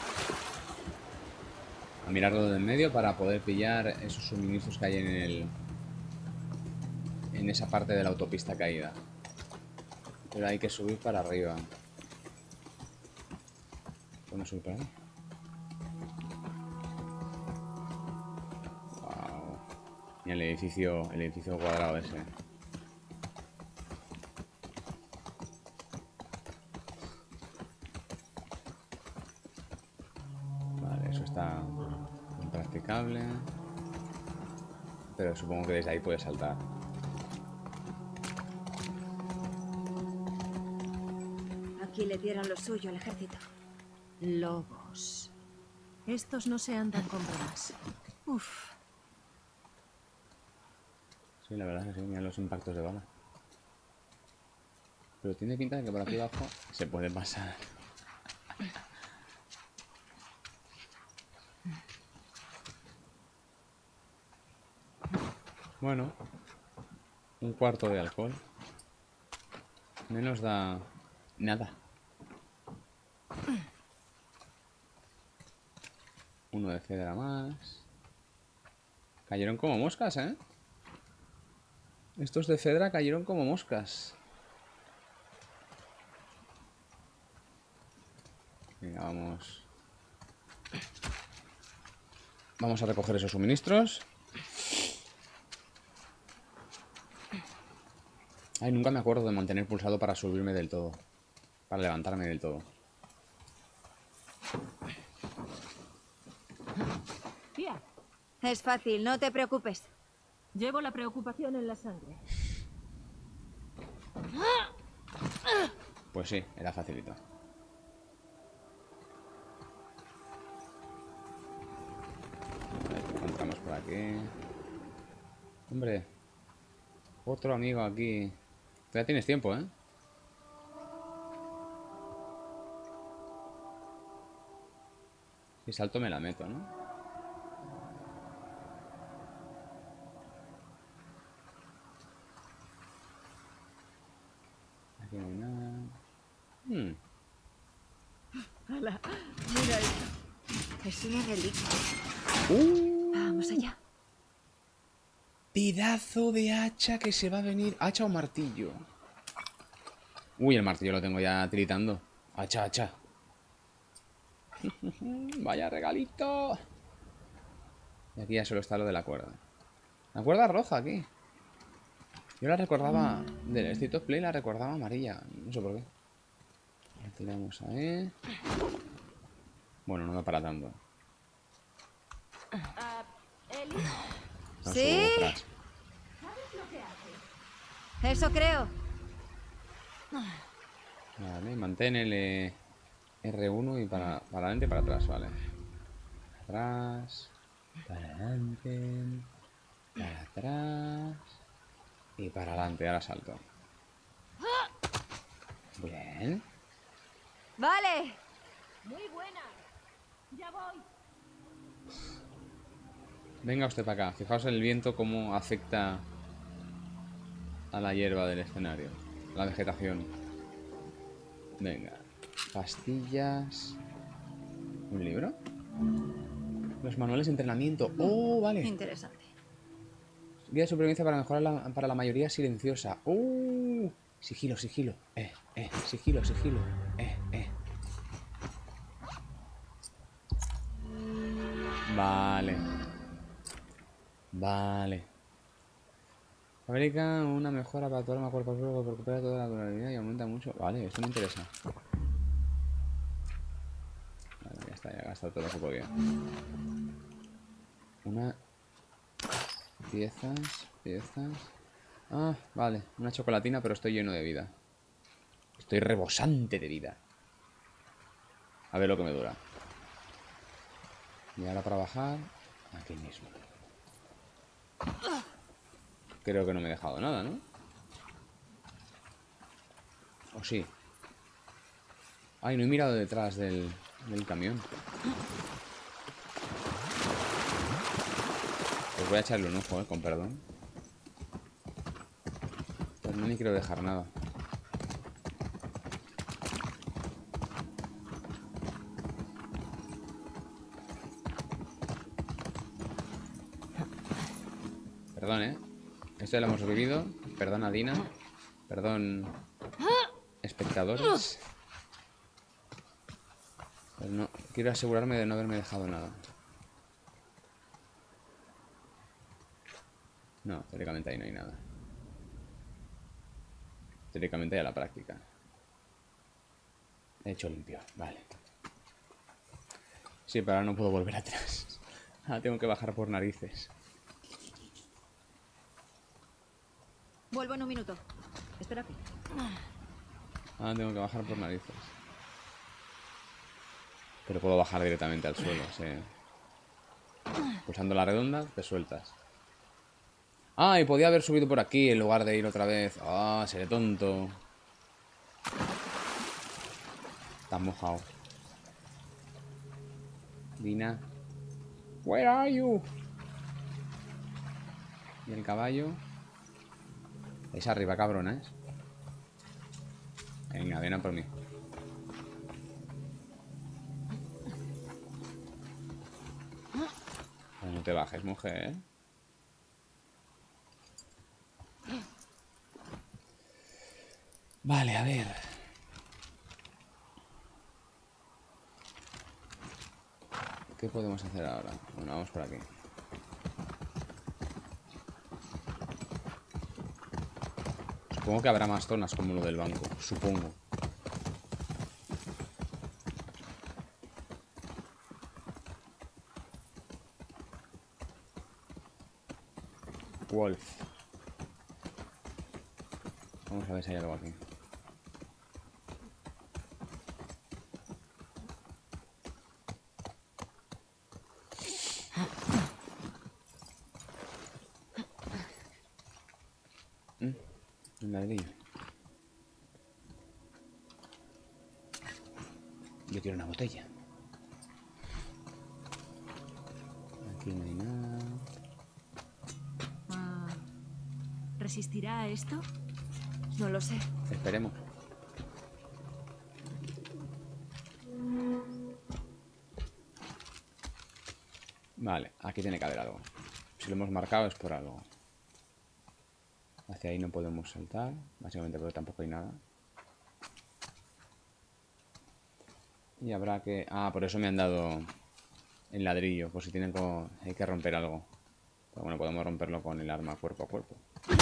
A mirarlo desde el medio para poder pillar esos suministros que hay en esa parte de la autopista caída. Pero hay que subir para arriba. ¿Podemos subir para ahí? Wow. Mira el edificio cuadrado ese. Vale, eso está impracticable. Pero supongo que desde ahí puedes saltar. Aquí le dieron lo suyo al ejército. Lobos. Estos no se andan con bromas. Uf. Sí, la verdad es que sí, mira los impactos de bala. Pero tiene pinta de que por aquí abajo se puede pasar. Bueno. Un cuarto de alcohol. Menos da... nada. Uno de cedra más. Cayeron como moscas, ¿eh? Estos de cedra cayeron como moscas. Venga, vamos. Vamos a recoger esos suministros. Ay, nunca me acuerdo de mantener pulsado para subirme del todo. Para levantarme del todo. Tía, Es fácil, no te preocupes. llevo la preocupación en la sangre. Pues sí, era facilito. A ver qué encontramos por aquí. Hombre. Otro amigo aquí. Ya tienes tiempo, ¿eh? Si salto me la meto, ¿no? Aquí no hay nada. ¡Hala! Mira esto. Es una reliquia. ¡Uh! Vamos allá. Pedazo de hacha que se va a venir. ¿Hacha o martillo? Uy, el martillo lo tengo ya tiritando. Hacha, hacha. Vaya regalito. Y aquí ya solo está lo de la cuerda. La cuerda roja aquí. Yo la recordaba... Del State of Play la recordaba amarilla. No sé por qué. La tiramos ahí. Bueno, no me para tanto. Eli, No ¿Sí? subo atrás. Eso creo. Vale, mantén el R1 y para adelante y para atrás, vale. Atrás, para adelante, para atrás y para adelante. Ahora salto. Bien. Vale. muy buena. Ya voy. Venga usted para acá. Fijaos el viento cómo afecta a la hierba del escenario. La vegetación. Venga. Pastillas. ¿Un libro? Los manuales de entrenamiento. ¡Oh, vale! Interesante. Guía de supervivencia para mejorar para la mayoría silenciosa. ¡Oh! Sigilo, sigilo. Sigilo, sigilo. Vale. Vale. Fabrica una mejora para tu arma cuerpo a cuerpo que recupera toda la durabilidad y aumenta mucho. Vale, esto me interesa. Vale, ya está, ya he gastado todo lo que podía. Una... Piezas. Ah, vale, una chocolatina, pero estoy lleno de vida. Estoy rebosante de vida. A ver lo que me dura. Y ahora para bajar, aquí mismo. Creo que no me he dejado nada, ¿no? ¿O sí? Ay, no he mirado detrás del camión. Pues voy a echarle un ojo, con perdón. Pues no ni quiero dejar nada. Perdón, ¿eh? Esto ya lo hemos vivido. Perdón, Adina. Perdón, espectadores. Pero no, quiero asegurarme de no haberme dejado nada. No, teóricamente ahí no hay nada. Teóricamente hay a la práctica. He hecho limpio, vale. Sí, pero ahora no puedo volver atrás. Ahora tengo que bajar por narices. Vuelvo en un minuto. Espera aquí. Ahora tengo que bajar por narices. Pero puedo bajar directamente al suelo, sí. Pulsando la redonda, te sueltas. Ah, y podía haber subido por aquí en lugar de ir otra vez. Ah, seré tonto. Estás mojado. Dina. Where are you? Y el caballo. Es arriba, cabrones. Venga, ven a por mí. No te bajes, mujer. Vale, a ver. ¿Qué podemos hacer ahora? Bueno, vamos por aquí. Supongo que habrá más zonas como lo del banco. Supongo. Wolf. Vamos a ver si hay algo aquí. Un ladrillo. Yo quiero una botella. Aquí no hay nada. ¿Resistirá a esto? No lo sé. Esperemos. Vale, aquí tiene que haber algo. Si lo hemos marcado es por algo. Hacia ahí no podemos saltar. Básicamente porque tampoco hay nada. Y habrá que... Ah, por eso me han dado el ladrillo. Por si tienen que... hay que romper algo. Pero bueno, podemos romperlo con el arma cuerpo a cuerpo.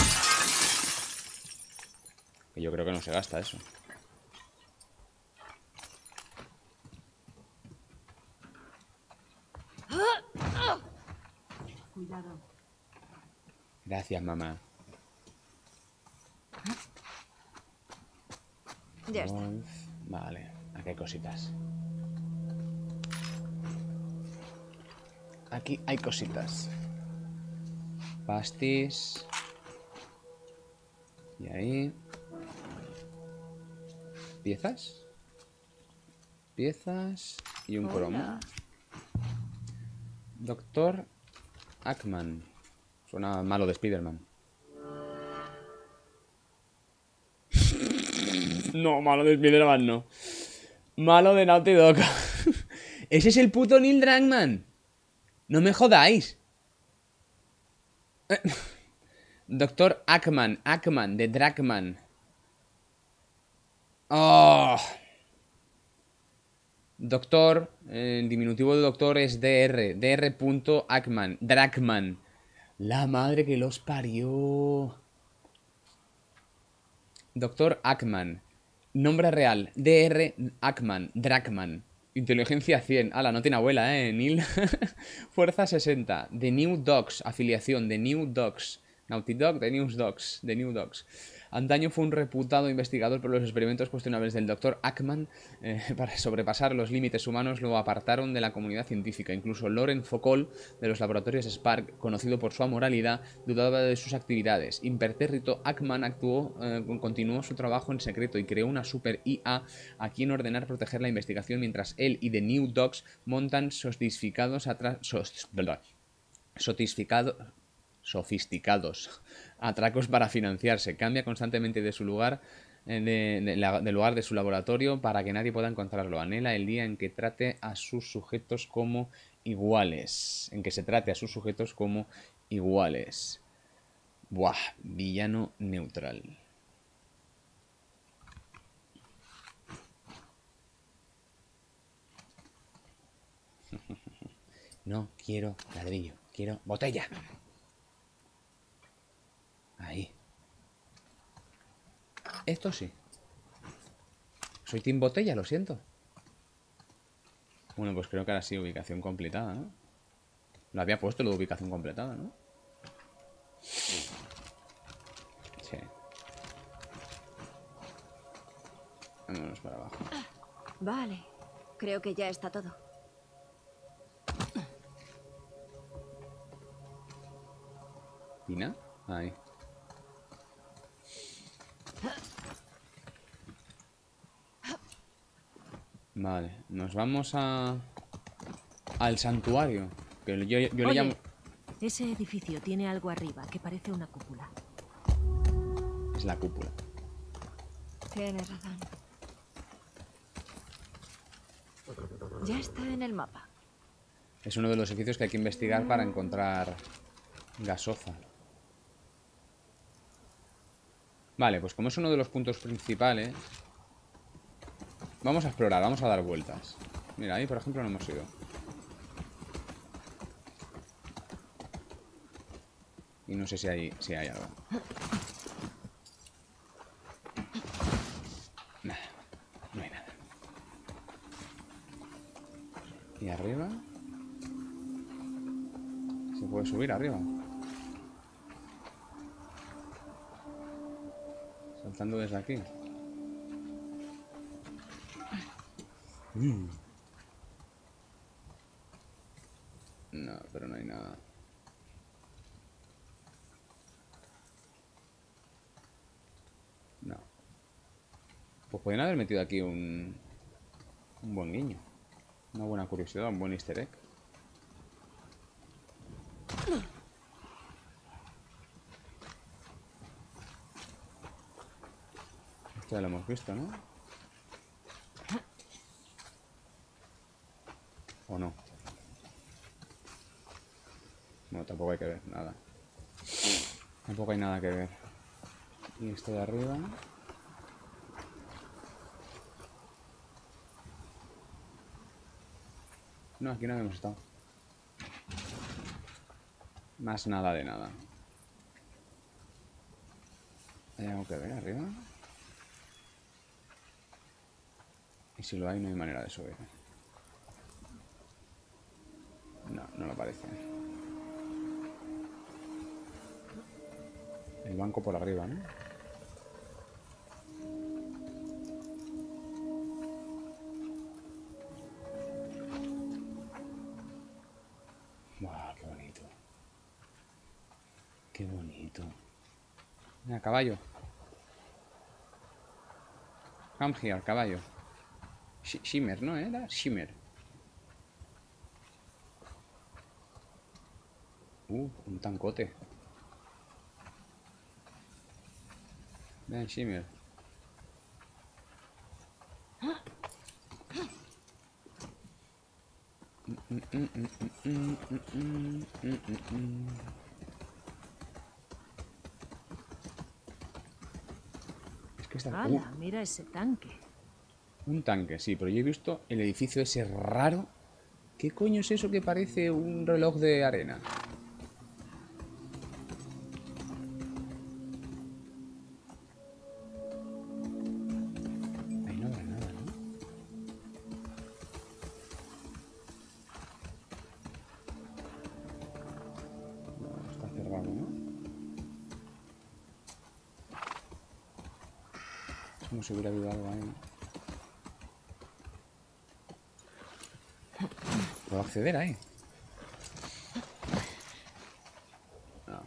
Que yo creo que no se gasta eso. Cuidado. Gracias, mamá. Ya está. Wolf. Vale, aquí hay cositas. Aquí hay cositas. Pastis. Y ahí. ¿Piezas? Piezas y un cromo. Doctor Ackman. Suena malo de Spider-Man. No, malo de Spider-Man no. Malo de Naughty Dog. Ese es el puto Neil Druckmann. No me jodáis. Doctor Ackman. Ackman, de Druckmann. Oh. Doctor, el diminutivo de doctor es DR. Dr. Ackman. Druckmann. La madre que los parió. Doctor Ackman. Nombre real. Dr. Ackman. Druckmann. Inteligencia 100. Ala, no tiene abuela, Neil. Fuerza 60. The New Dogs. Afiliación. The New Dogs. Naughty Dog. The New Dogs. The New Dogs. Antaño fue un reputado investigador por los experimentos cuestionables del Dr. Ackman. Para sobrepasar los límites humanos lo apartaron de la comunidad científica. Incluso Loren Foucault, de los laboratorios Spark, conocido por su amoralidad, dudaba de sus actividades. Impertérrito, Ackman continuó su trabajo en secreto y creó una super IA a quien ordenar proteger la investigación mientras él y The New Dogs montan sofisticados atracos para financiarse. Cambia constantemente de su lugar, del lugar de su laboratorio para que nadie pueda encontrarlo. Anhela el día en que trate a sus sujetos como iguales. En que se trate a sus sujetos como iguales. Buah, villano neutral. No quiero ladrillo, quiero botella. Ahí. Esto sí. Soy team botella, lo siento. Bueno, pues creo que ahora sí, ubicación completada, ¿no? Lo había puesto lo de ubicación completada, ¿no? Sí. Vámonos para abajo. Vale. Creo que ya está todo. ¿Tina? Ahí. Vale, nos vamos al santuario. Que yo le llamo... Ese edificio tiene algo arriba que parece una cúpula. Es la cúpula. Tienes razón. Ya está en el mapa. Es uno de los edificios que hay que investigar para encontrar gasofa. Vale, pues como es uno de los puntos principales, vamos a explorar, vamos a dar vueltas. Mira, ahí por ejemplo no hemos ido. Y no sé si hay algo. Nada, no hay nada. ¿Y arriba? ¿Se puede subir arriba? Saltando desde aquí. No, pero no hay nada. No. Pues podrían haber metido aquí un buen guiño. Una buena curiosidad, un buen easter egg. Esto ya lo hemos visto, ¿no? ¿O no? No, tampoco hay que ver nada. Tampoco hay nada que ver. Y esto de arriba. No, aquí no habíamos estado. Más nada de nada. ¿Hay algo que ver arriba? Y si lo hay, no hay manera de subir. No, no lo parece. El banco por arriba, ¿no? ¡Wow! ¡Qué bonito! ¡Qué bonito! Mira, caballo. Come here, caballo. Shimmer, ¿no era? Shimmer. Un tancote. Ven, Shimmer. Es que está... ¡Hala! Mira ese tanque. Un tanque, sí, pero yo he visto el edificio ese raro. ¿Qué coño es eso que parece un reloj de arena? Ahí no habrá nada, ¿no? No, está cerrado, ¿no? Es como si hubiera habido algo ahí. ¿Puedo acceder ahí? No.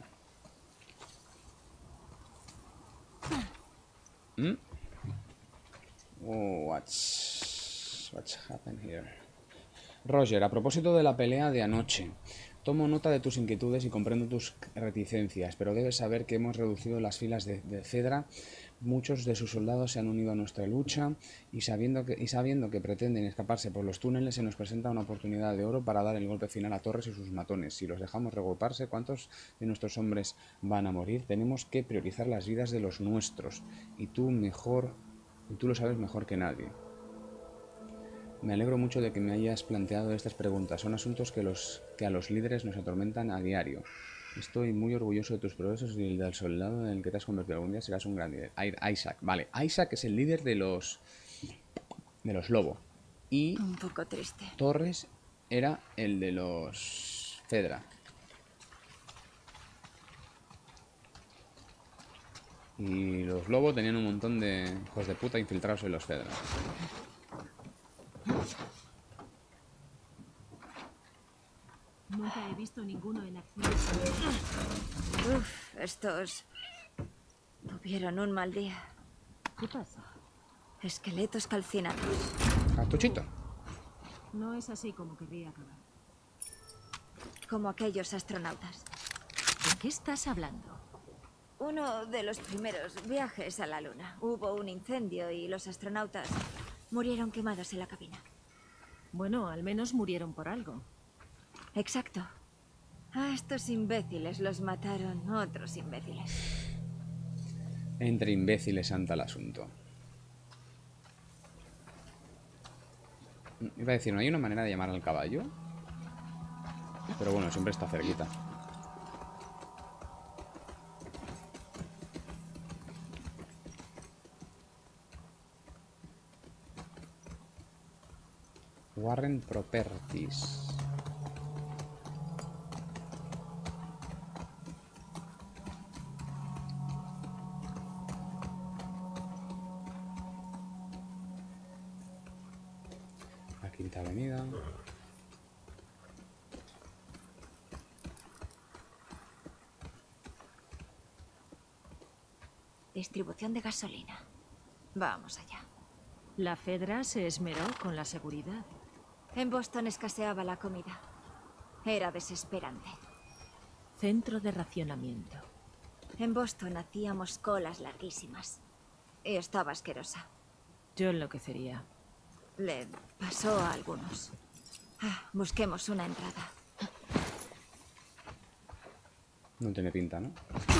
Oh, what's happened here? Roger, a propósito de la pelea de anoche, tomo nota de tus inquietudes y comprendo tus reticencias, pero debes saber que hemos reducido las filas de Cedra. Muchos de sus soldados se han unido a nuestra lucha y sabiendo que pretenden escaparse por los túneles, se nos presenta una oportunidad de oro para dar el golpe final a Torres y sus matones. Si los dejamos regruparse, ¿cuántos de nuestros hombres van a morir? Tenemos que priorizar las vidas de los nuestros, y tú lo sabes mejor que nadie. Me alegro mucho de que me hayas planteado estas preguntas. Son asuntos que a los líderes nos atormentan a diario. Estoy muy orgulloso de tus progresos y del soldado en el que te has convertido. Algún día serás un gran líder. Isaac, vale. Isaac es el líder de los Lobo. Y Un poco triste. Torres era el de los Fedra. Y los Lobo tenían un montón de hijos de puta infiltrados en los Fedra. Nunca he visto ninguno en acción. Uf, estos tuvieron un mal día. ¿Qué pasa? Esqueletos calcinados. Cartuchito. No es así como querría acabar. como aquellos astronautas. ¿De qué estás hablando? Uno de los primeros viajes a la Luna. Hubo un incendio y los astronautas murieron quemados en la cabina. Bueno, al menos murieron por algo. Exacto. A estos imbéciles los mataron otros imbéciles. Entre imbéciles anda el asunto. Iba a decir, ¿no hay una manera de llamar al caballo? Pero bueno, siempre está cerquita. Warren Properties. La Quinta Avenida. Distribución de gasolina. Vamos allá. La Fedra se esmeró con la seguridad. En Boston escaseaba la comida. Era desesperante. Centro de racionamiento. En Boston hacíamos colas larguísimas. Y estaba asquerosa. Yo enloquecería. Le pasó a algunos. Busquemos una entrada. No tiene pinta, ¿no?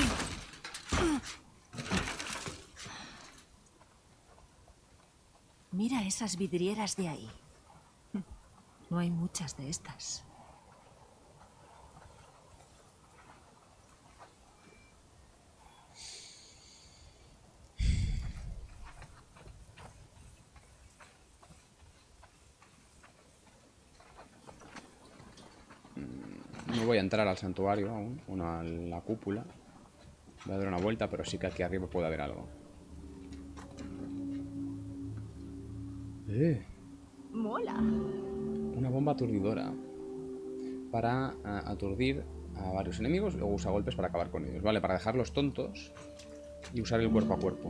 Mira esas vidrieras de ahí. No hay muchas de estas. No voy a entrar al santuario aún, bueno, a la cúpula. Voy a dar una vuelta, pero sí que aquí arriba puede haber algo. Mola. Una bomba aturdidora. Para aturdir a varios enemigos, luego usa golpes para acabar con ellos. Vale, para dejarlos tontos y usar el cuerpo a cuerpo.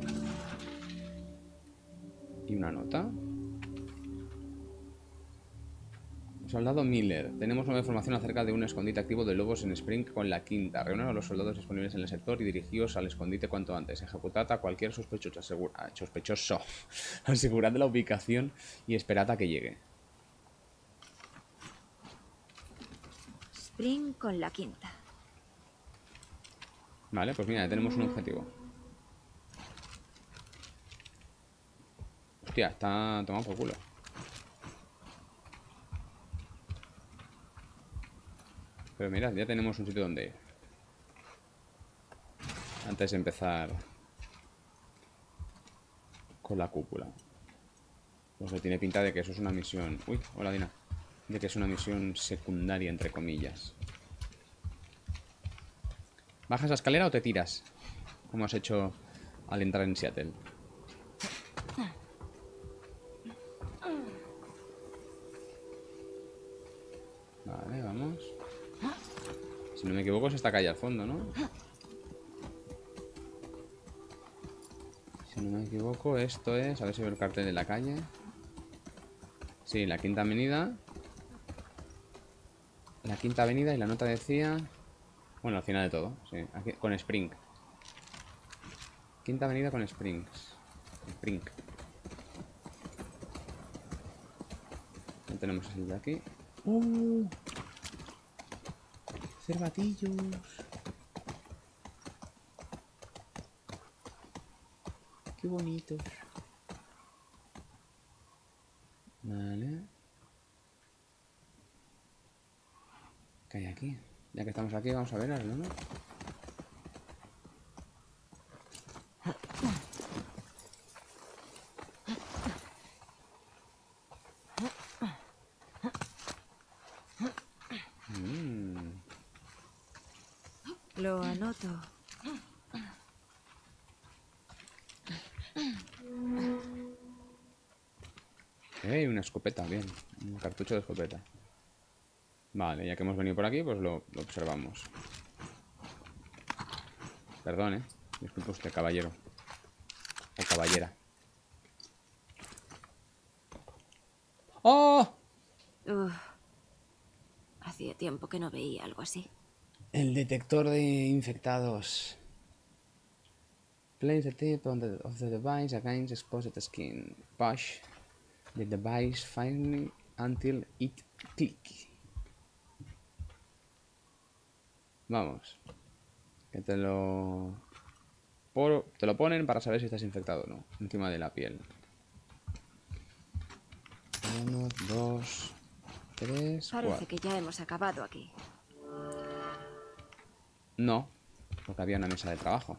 Y una nota. Soldado Miller. Tenemos nueva información acerca de un escondite activo de lobos en Spring con la Quinta. Reúnan a los soldados disponibles en el sector y dirigíos al escondite cuanto antes. Ejecutad a cualquier sospechoso. Asegurad la ubicación y esperad a que llegue. Spring con la Quinta. Vale, pues mira, ya tenemos un objetivo. Hostia, está tomado por culo. Pero mirad, ya tenemos un sitio donde ir. Antes de empezar con la cúpula. Pues tiene pinta de que eso es una misión... Uy, hola Dina. De que es una misión secundaria, entre comillas. ¿Bajas la escalera o te tiras? Como has hecho al entrar en Seattle. Vale, vamos. Si no me equivoco es esta calle al fondo, ¿no? Si no me equivoco esto es... A ver si veo el cartel de la calle. Sí, la Quinta Avenida. La Quinta Avenida y la nota decía... Bueno, al final de todo, sí. Aquí, con Spring. Quinta Avenida con Springs. Spring. Ya tenemos el de aquí. Cervatillos. Qué bonitos. Vale. ¿Qué hay aquí? Ya que estamos aquí, vamos a ver algo, ¿no? Lo anoto. Una escopeta, bien. Un cartucho de escopeta. Vale, ya que hemos venido por aquí, pues lo observamos. Perdón, disculpe usted, caballero. O caballera. ¡Oh! Hacía tiempo que no veía algo así. El detector de infectados. Place the tip of the device against exposed skin. Push the device finally until it click. Vamos. Que te lo ponen para saber si estás infectado o no. Encima de la piel. 1, 2, 3, 4. Parece que ya hemos acabado aquí. No, porque había una mesa de trabajo.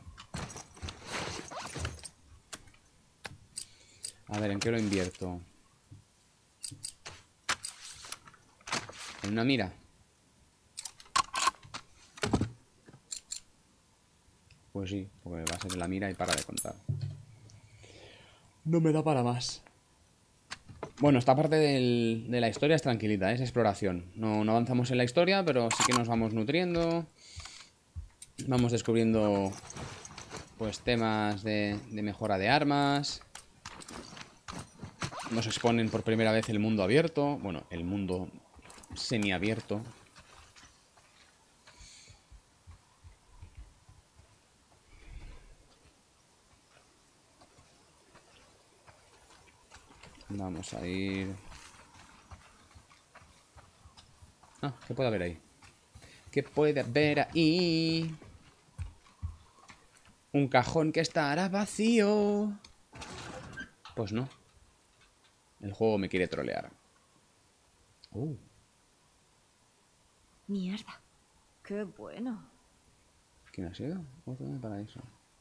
A ver, ¿en qué lo invierto? En una mira. Pues sí, porque va a ser la mira y para de contar. No me da para más. Bueno, esta parte de la historia es tranquilita, es exploración. No avanzamos en la historia, pero sí que nos vamos nutriendo. Vamos descubriendo pues temas de mejora de armas. Nos exponen por primera vez el mundo abierto. Bueno, el mundo semiabierto. Vamos a ir... Ah, ¿qué puede haber ahí? ¿Qué puede haber ahí? Un cajón que estará vacío. Pues no. El juego me quiere trolear. Mierda. Qué bueno. ¿Quién ha sido? Otro de paraíso.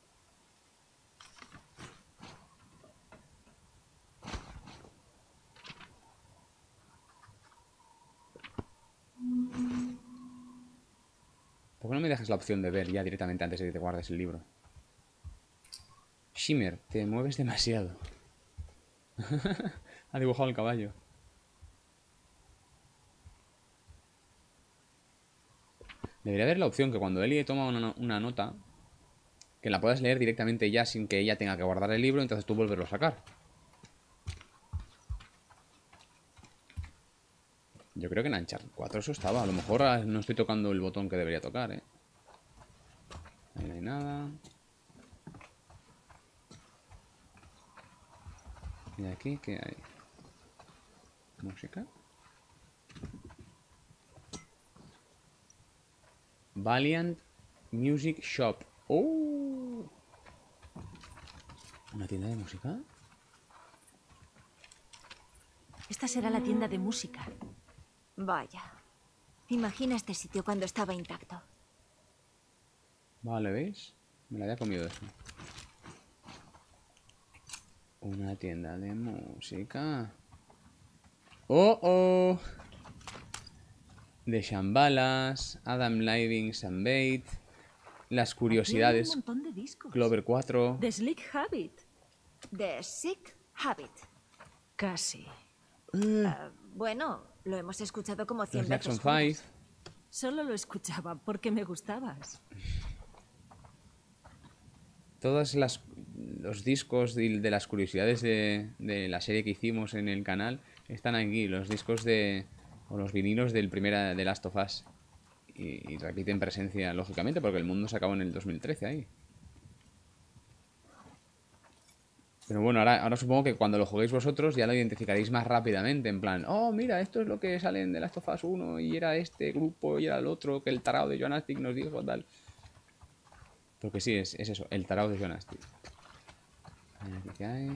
¿Por qué no me dejas la opción de ver ya directamente antes de que te guardes el libro? Shimmer, te mueves demasiado. Ha dibujado el caballo. Debería haber la opción que cuando Ellie toma una nota, que la puedas leer directamente ya sin que ella tenga que guardar el libro, entonces tú volverlo a sacar. Yo creo que en Uncharted 4 eso estaba. A lo mejor no estoy tocando el botón que debería tocar, ¿eh? Ahí no hay nada. ¿Y aquí qué hay? ¿Música? Valiant Music Shop. ¡Oh! ¿Una tienda de música? Esta será la tienda de música. Vaya. Imagina este sitio cuando estaba intacto. Vale, ¿veis? Me la había comido eso. Una tienda de música. ¡Oh, oh! De Shambhalas, Adam Living, Sunbait, Las Curiosidades, Aquí hay un montón de discos. Clover 4. The Slick Habit. The Sick Habit. Casi. Bueno, lo hemos escuchado como 100 Los Jackson veces juntos. 5. Solo lo escuchaba porque me gustabas. Todos los discos de las curiosidades de la serie que hicimos en el canal están aquí. Los discos o los vinilos del primera de Last of Us. Y repiten presencia, lógicamente, porque el mundo se acabó en el 2013 ahí. Pero bueno, ahora supongo que cuando lo juguéis vosotros ya lo identificaréis más rápidamente. En plan, oh, mira, esto es lo que sale en The Last of Us 1 y era este grupo y era el otro que el tarao de Joan Astic nos dijo, tal. Porque sí, es eso, el tarao de Joan Astic. Aquí que hay...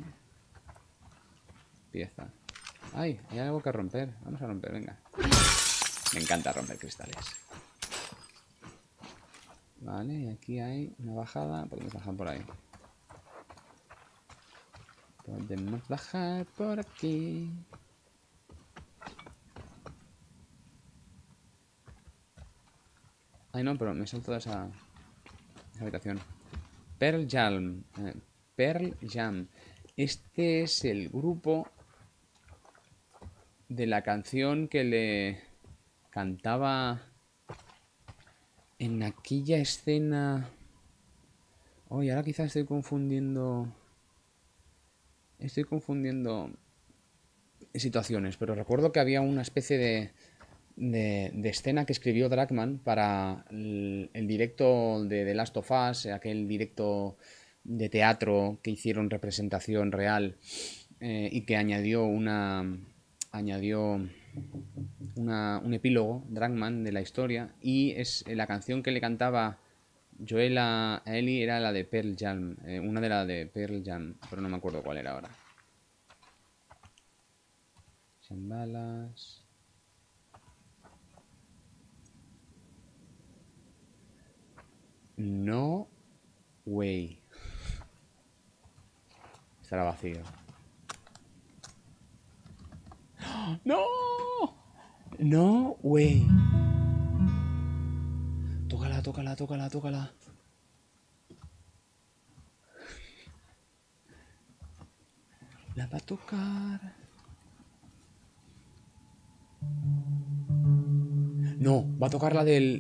Pieza. ¡Ay! Hay algo que romper. Vamos a romper, venga. Me encanta romper cristales. Vale, y aquí hay una bajada. Podemos bajar por ahí. Podemos bajar por aquí. Ay, no, pero me salto de esa habitación. Pearl Jam. Pearl Jam. Este es el grupo de la canción que le cantaba en aquella escena. Oh, y ahora quizás estoy confundiendo situaciones, pero recuerdo que había una especie de escena que escribió Dragman para el directo de The Last of Us, aquel directo de teatro que hicieron representación real y que añadió un epílogo, Dragman, de la historia, y es la canción que le cantaba Joel a Ellie era la de Pearl Jam, una de las de Pearl Jam, pero no me acuerdo cuál era ahora. Chambalas. No way. Estará vacío. ¡No! No way. Tócala, tócala, tócala, tócala. La va a tocar. No, va a tocar la del...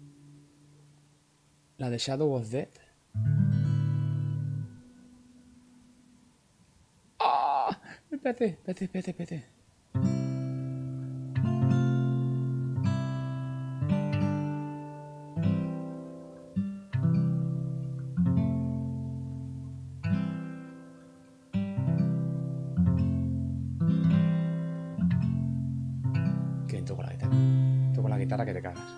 La de Shadow of Death. ¡Ah! Espérate, espérate, espérate, espérate. ¿Quién toca la guitarra? Toco la guitarra que te cagas.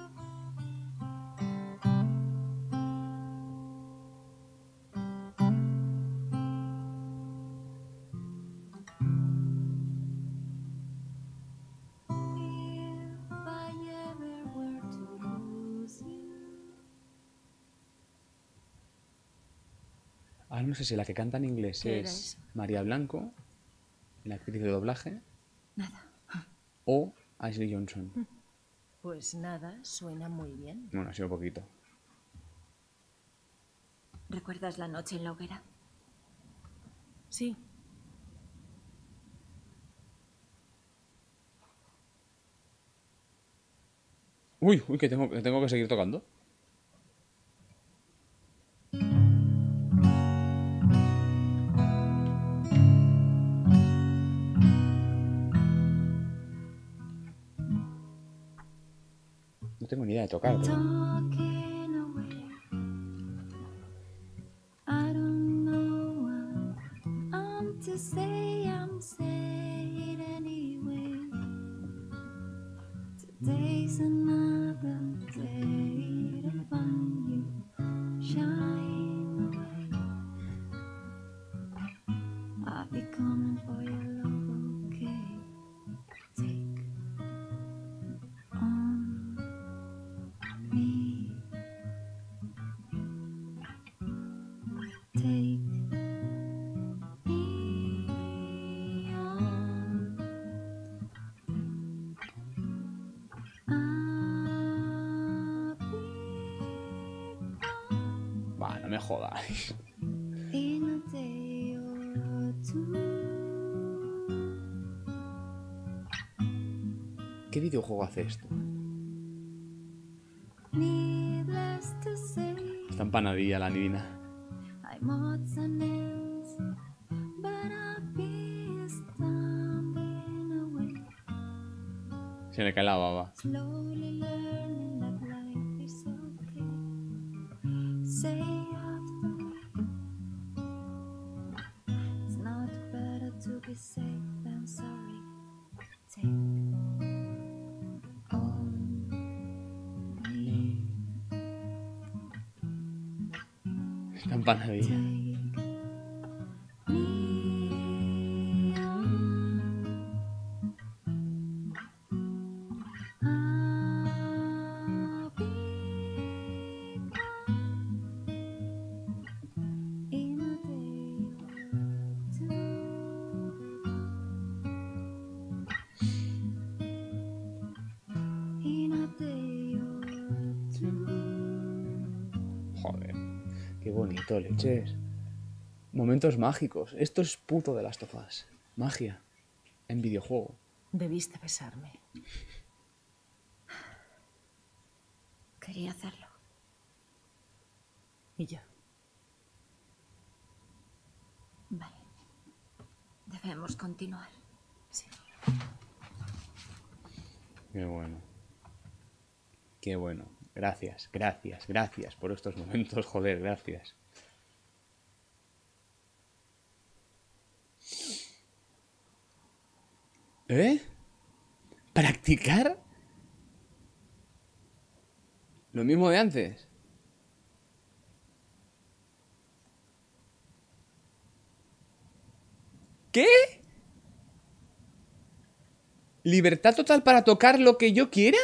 Ah, no sé si la que canta en inglés ¿Qué era es eso? María Blanco, la actriz de doblaje, Nada. o Ashley Johnson. Pues nada, suena muy bien. Bueno, ha sido poquito. ¿Recuerdas la noche en la hoguera? Sí. Uy, uy, que tengo que seguir tocando. No tengo ni idea de tocar, pero... Talking away. I don't know what I'm to say. I'm saying anyway. Today's another day to find you shine away. I'll be coming for your love, okay? Take on me. Take me on. I'll be Va, no me jodáis. in a day or two. ¿Qué videojuego hace esto? Needless to say, Está empanadilla la nina. I'm odds and ends, but I'll be stumbling away. Se me cae la baba. Slowly learning that life is okay. Say after me, it's not better to be safe than sorry. Take on me. Está empanadilla. Take me on. I'll be gone in a day or two. In a day or two. Joder, qué bonito, leches. Momentos mágicos. Esto es puto de Last of Us. Magia. En videojuego. Debiste besarme. Quería hacerlo. Y yo. Vale. Debemos continuar. Sí. Qué bueno. Qué bueno. Gracias, gracias, gracias por estos momentos, joder, gracias. ¿Eh? ¿Practicar? Lo mismo de antes. ¿Qué? ¿Libertad total para tocar lo que yo quiera?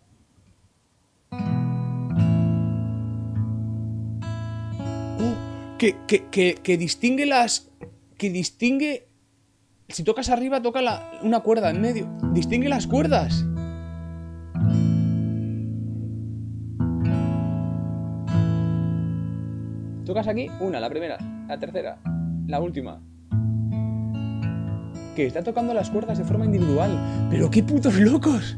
Que distingue las... Que distingue... Si tocas arriba, toca una cuerda en medio. Distingue las cuerdas. Tocas aquí, una, la primera, la tercera, la última. Que está tocando las cuerdas de forma individual. ¡Pero qué putos locos!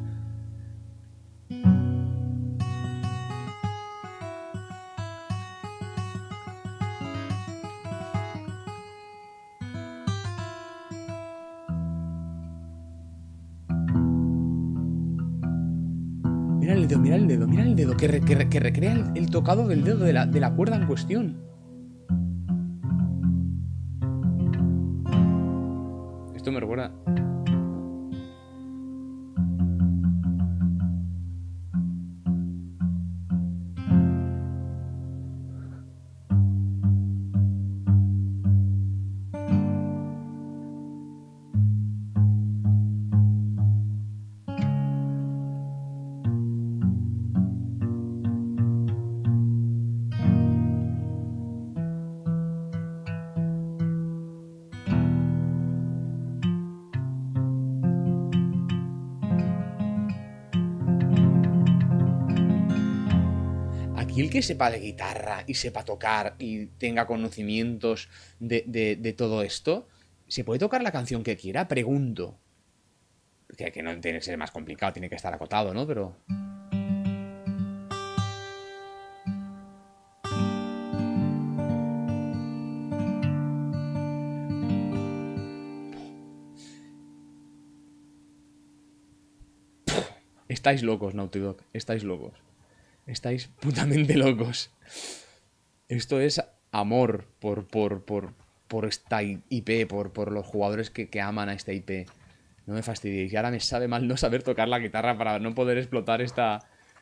Mira el dedo, mira el dedo, mira el dedo. Que recrea el tocado del dedo de la cuerda en cuestión. Esto me recuerda... Aquí el que sepa de guitarra y sepa tocar y tenga conocimientos de todo esto, ¿se puede tocar la canción que quiera? Pregunto. Que no tiene que ser más complicado, tiene que estar acotado, ¿no? Pero... Estáis locos, Naughty Dog. Estáis locos. Estáis putamente locos. Esto es amor por esta IP, por los jugadores que aman a esta IP. No me fastidiéis. Y ahora me sabe mal no saber tocar la guitarra para no poder explotar esta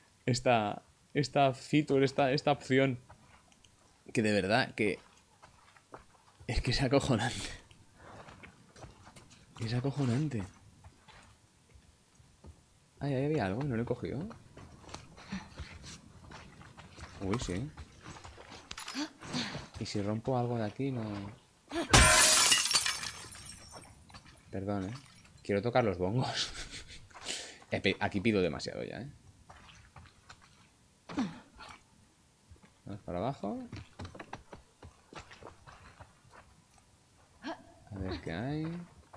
feature, esta opción. Que de verdad, que... Es que es acojonante. Es acojonante. Ay, ahí había algo, no lo he cogido. Uy, sí. Y si rompo algo de aquí, no... Perdón, ¿eh? Quiero tocar los bongos. Aquí pido demasiado ya, ¿eh? Vamos para abajo. A ver qué hay.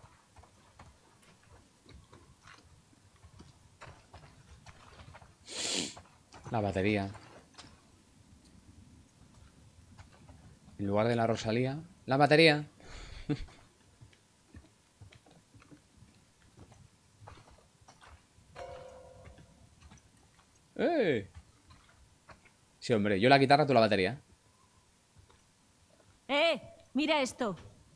La batería. En lugar de la Rosalía, la batería. ¡Eh! Sí, hombre, yo la guitarra, tú la batería. Mira esto.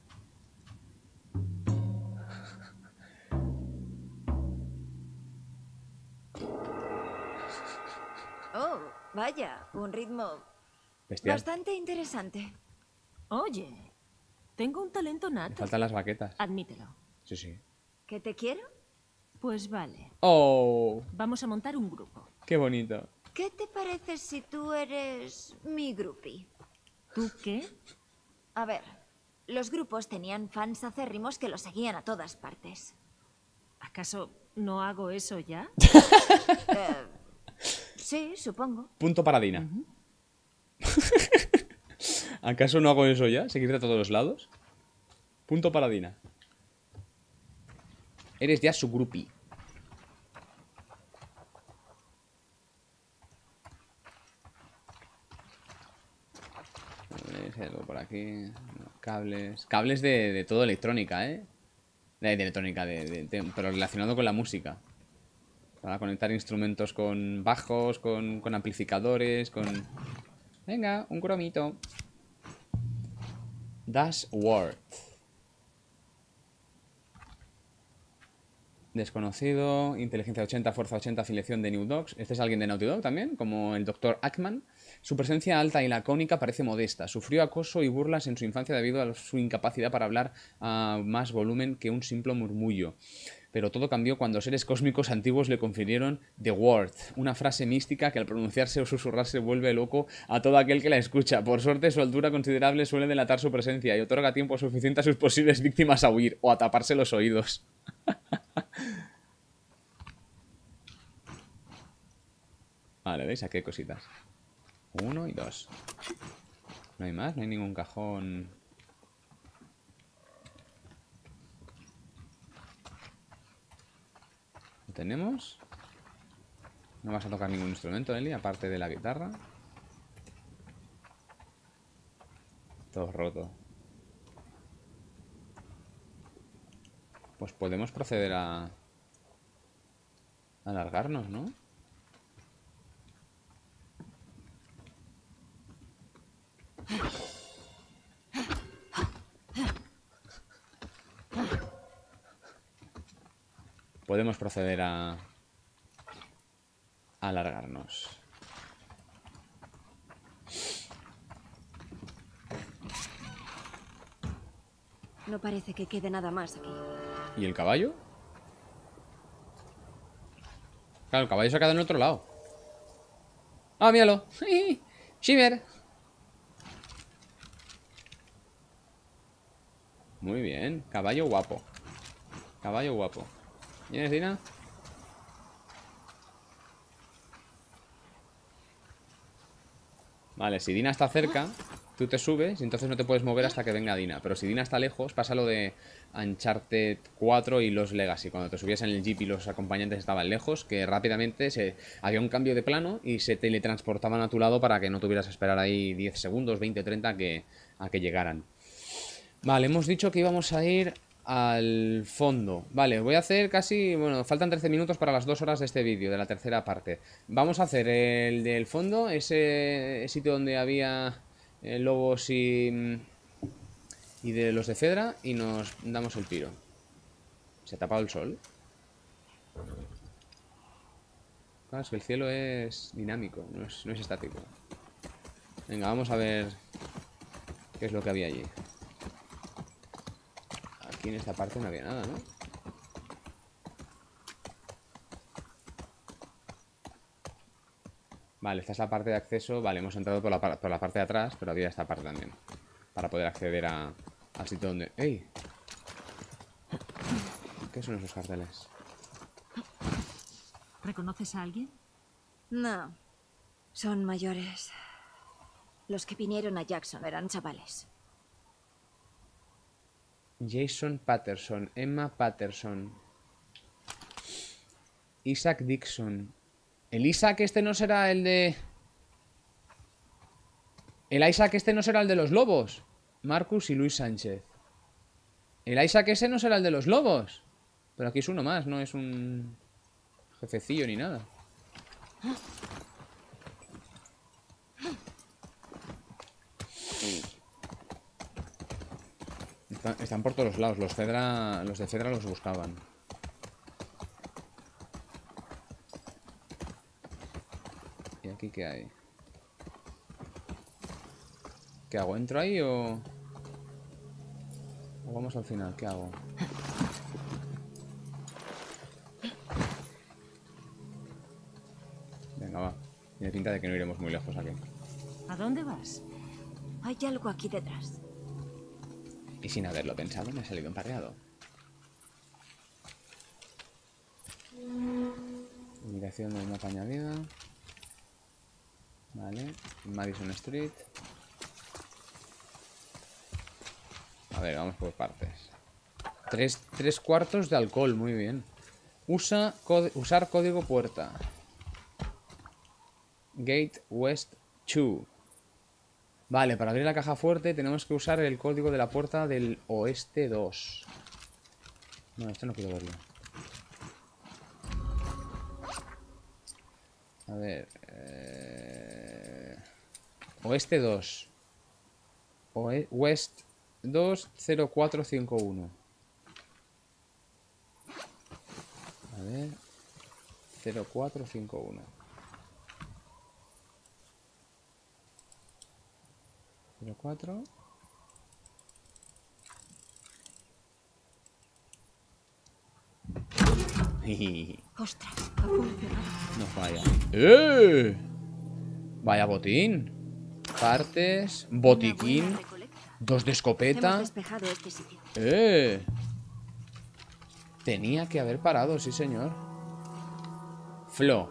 Oh, vaya, un ritmo Bestial. bastante interesante. Oye, tengo un talento Me nato. faltan las baquetas. Admítelo. Sí, sí. ¿Que te quiero? Pues vale. ¡Oh! Vamos a montar un grupo. ¡Qué bonito! ¿Qué te parece si tú eres mi groupie? ¿Tú qué? A ver, los grupos tenían fans acérrimos que los seguían a todas partes. ¿Acaso no hago eso ya? Sí, supongo. Punto para Dina. ¿Acaso no hago eso ya? ¿Seguirte a todos los lados? Punto para Dina. Eres ya su groupie. Hay algo por aquí. No, cables. Cables de todo electrónica, ¿eh? De electrónica, pero relacionado con la música. Para conectar instrumentos con bajos, con amplificadores, con... Venga, un cromito. Dashworth. Desconocido, inteligencia 80, fuerza 80, afiliación de New Dogs. Este es alguien de Naughty Dog también, como el Dr. Ackman. Su presencia alta y lacónica parece modesta. Sufrió acoso y burlas en su infancia debido a su incapacidad para hablar a más volumen que un simple murmullo. Pero todo cambió cuando seres cósmicos antiguos le confirieron The Word, una frase mística que al pronunciarse o susurrarse vuelve loco a todo aquel que la escucha. Por suerte, su altura considerable suele delatar su presencia y otorga tiempo suficiente a sus posibles víctimas a huir o a taparse los oídos. Vale, ¿veis? Aquí hay cositas. 1 y 2. No hay más, no hay ningún cajón. ¿Lo tenemos? No vas a tocar ningún instrumento, Eli, aparte de la guitarra. Todo roto. Pues podemos proceder a alargarnos, ¿no? Podemos proceder a alargarnos. No parece que quede nada más aquí. ¿Y el caballo? Claro, el caballo se ha quedado en el otro lado. ¡Ah, míralo! ¡Shiver! Muy bien, caballo guapo. Caballo guapo. ¿Vienes, Dina? Vale, si Dina está cerca, tú te subes y entonces no te puedes mover hasta que venga Dina. Pero si Dina está lejos, pasa lo de Uncharted 4 y los Legacy. Cuando te subías en el jeep y los acompañantes estaban lejos, que rápidamente había un cambio de plano y se teletransportaban a tu lado para que no tuvieras que esperar ahí 10 segundos, 20, 30 a que llegaran. Vale, hemos dicho que íbamos a ir al fondo. Vale, voy a hacer casi... Bueno, faltan 13 minutos para las 2 horas de este vídeo, de la tercera parte. Vamos a hacer el del fondo, ese sitio donde había lobos y de los de Fedra, y nos damos el tiro. ¿Se ha tapado el sol? Claro, es que el cielo es dinámico, no es estático. Venga, vamos a ver qué es lo que había allí. Aquí en esta parte no había nada, ¿no? Vale, esta es la parte de acceso. Vale, hemos entrado por la parte de atrás, pero había esta parte también, para poder acceder al sitio donde... ¡Ey! ¿Qué son esos carteles? ¿Reconoces a alguien? No. Son mayores. Los que vinieron a Jackson eran chavales. Jason Patterson, Emma Patterson, Isaac Dixon. El Isaac este no será el de... El Isaac este no será el de los lobos. Marcus y Luis Sánchez. El Isaac ese no será el de los lobos. Pero aquí es uno más, no es un jefecillo ni nada. Están por todos lados. Los de Fedra los buscaban. ¿Y aquí qué hay? ¿Qué hago? ¿Entro ahí o vamos al final? ¿Qué hago? Venga, va. Tiene pinta de que no iremos muy lejos aquí. ¿A dónde vas? Hay algo aquí detrás. Y sin haberlo pensado me ha salido emparreado. Ubicación del mapa añadida. Vale. Madison Street. A ver, vamos por partes. 3 cuartos de alcohol, muy bien. Usar código puerta. Gate West 2. Vale, para abrir la caja fuerte tenemos que usar el código de la puerta del oeste 2. No, esto no quiero verlo. A ver. Oeste 2. West 20451. A ver. 0451. 04. Ostras, ha funcionado. No falla. ¡Eh! Vaya botín. Partes. Botiquín. Una buena recolecta. 2 de Hemos escopeta. despejado este sitio. Tenía que haber parado, sí señor. Flo.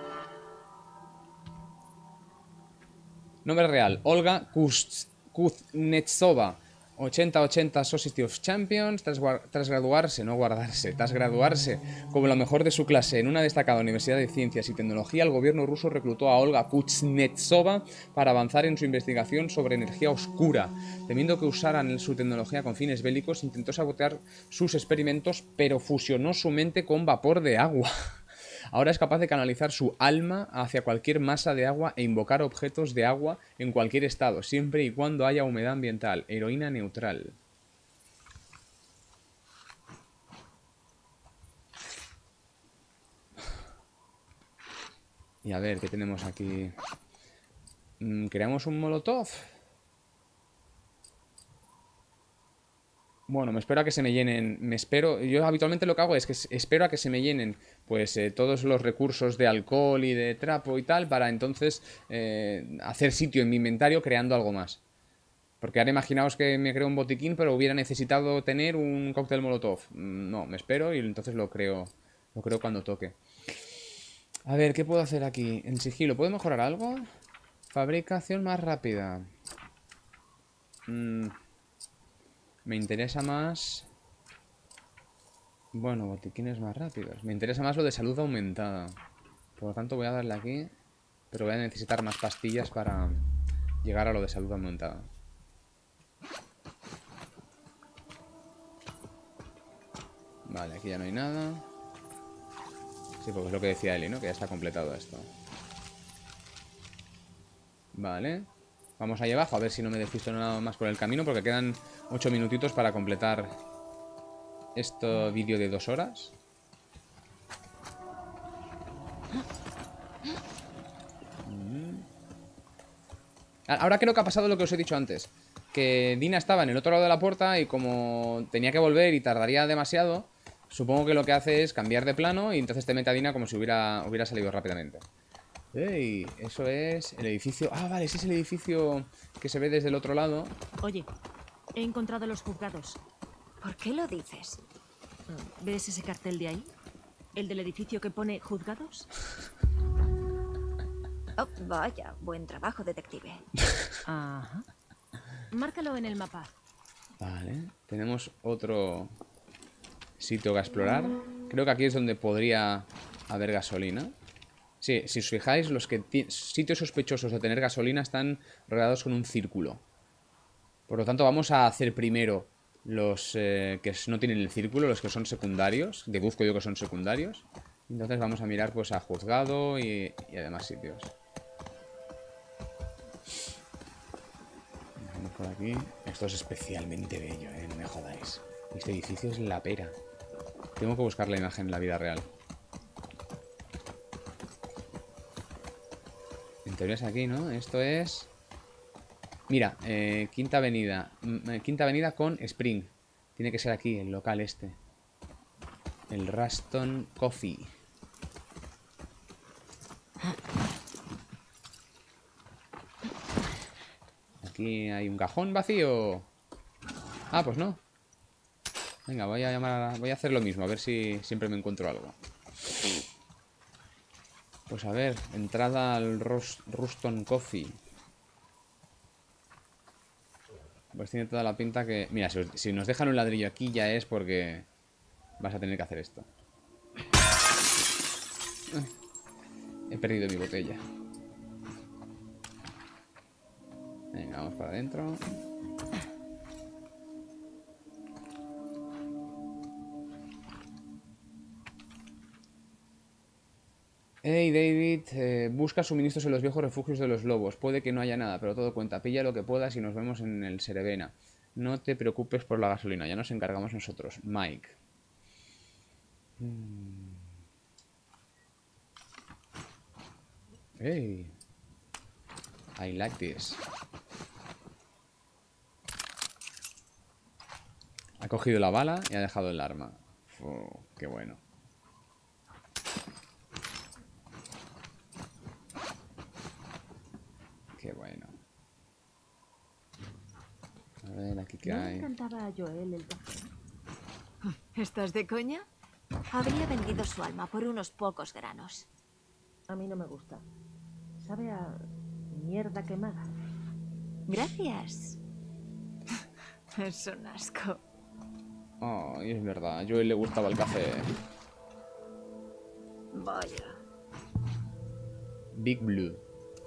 Nombre real. Olga Kuznetsova. 80-80 Society of Champions. Tras graduarse, no guardarse, tras graduarse como la mejor de su clase en una destacada universidad de ciencias y tecnología, el gobierno ruso reclutó a Olga Kuznetsova para avanzar en su investigación sobre energía oscura. Temiendo que usaran su tecnología con fines bélicos, intentó sabotear sus experimentos, pero fusionó su mente con vapor de agua. Ahora es capaz de canalizar su alma hacia cualquier masa de agua e invocar objetos de agua en cualquier estado, siempre y cuando haya humedad ambiental. Heroína neutral. Y a ver, ¿qué tenemos aquí? ¿Creamos un molotov? Bueno, me espero a que se me llenen. Yo habitualmente lo que hago es que espero a que se me llenen pues todos los recursos de alcohol y de trapo y tal, para entonces hacer sitio en mi inventario creando algo más. Porque ahora imaginaos que me creo un botiquín, pero hubiera necesitado tener un cóctel molotov. No, me espero y entonces lo creo cuando toque. A ver, ¿qué puedo hacer aquí? En sigilo, ¿puedo mejorar algo? Fabricación más rápida. Me interesa más... Bueno, botiquines más rápidos. Me interesa más lo de salud aumentada. Por lo tanto voy a darle aquí. Pero voy a necesitar más pastillas para llegar a lo de salud aumentada. Vale, aquí ya no hay nada. Sí, porque es lo que decía Eli, ¿no? Que ya está completado esto. Vale. Vamos allá abajo a ver si no me despisto nada más por el camino, porque quedan 8 minutitos para completar este vídeo de 2 horas. Ahora creo que ha pasado lo que os he dicho antes. Que Dina estaba en el otro lado de la puerta y como tenía que volver y tardaría demasiado, supongo que lo que hace es cambiar de plano y entonces te mete a Dina como si hubiera salido rápidamente. ¡Ey! Eso es el edificio... Ah, vale, ese es el edificio que se ve desde el otro lado. Oye, he encontrado los juzgados. ¿Por qué lo dices? ¿Ves ese cartel de ahí? ¿El del edificio que pone juzgados? Oh, vaya, buen trabajo, detective. Ajá. Márcalo en el mapa. Vale, tenemos otro sitio que explorar. Creo que aquí es donde podría haber gasolina. Sí, si os fijáis, los sitios sospechosos de tener gasolina están rodeados con un círculo. Por lo tanto, vamos a hacer primero los que no tienen el círculo, los que son secundarios. Deduzco yo que son secundarios. Entonces vamos a mirar pues a juzgado y a demás sitios. Vamos por aquí. Esto es especialmente bello, no me jodáis. Este edificio es la pera. Tengo que buscar la imagen en la vida real. En teoría es aquí, ¿no? Esto es... Mira, Quinta Avenida. Quinta Avenida con Spring. Tiene que ser aquí, el local este. El Ruston Coffee. Aquí hay un cajón vacío. Ah, pues no. Venga, voy a hacer lo mismo, a ver si siempre me encuentro algo. Pues a ver, entrada al Ruston Coffee. Pues tiene toda la pinta que... Mira, si nos dejan un ladrillo aquí ya es porque vas a tener que hacer esto. He perdido mi botella. Venga, vamos para adentro. Hey David, busca suministros en los viejos refugios de los lobos. Puede que no haya nada, pero todo cuenta. Pilla lo que puedas y nos vemos en el Cerevena. No te preocupes por la gasolina, ya nos encargamos nosotros. Mike. Hey. I like this. Ha cogido la bala y ha dejado el arma. Qué bueno. Qué bueno. A ver, aquí qué ¿No le hay. encantaba a Joel el café? ¿Estás de coña? Habría vendido su alma por unos pocos granos. A mí no me gusta. Sabe a mierda quemada. Gracias. Es un asco. Oh, y es verdad, a Joel le gustaba el café. Vaya. Big Blue.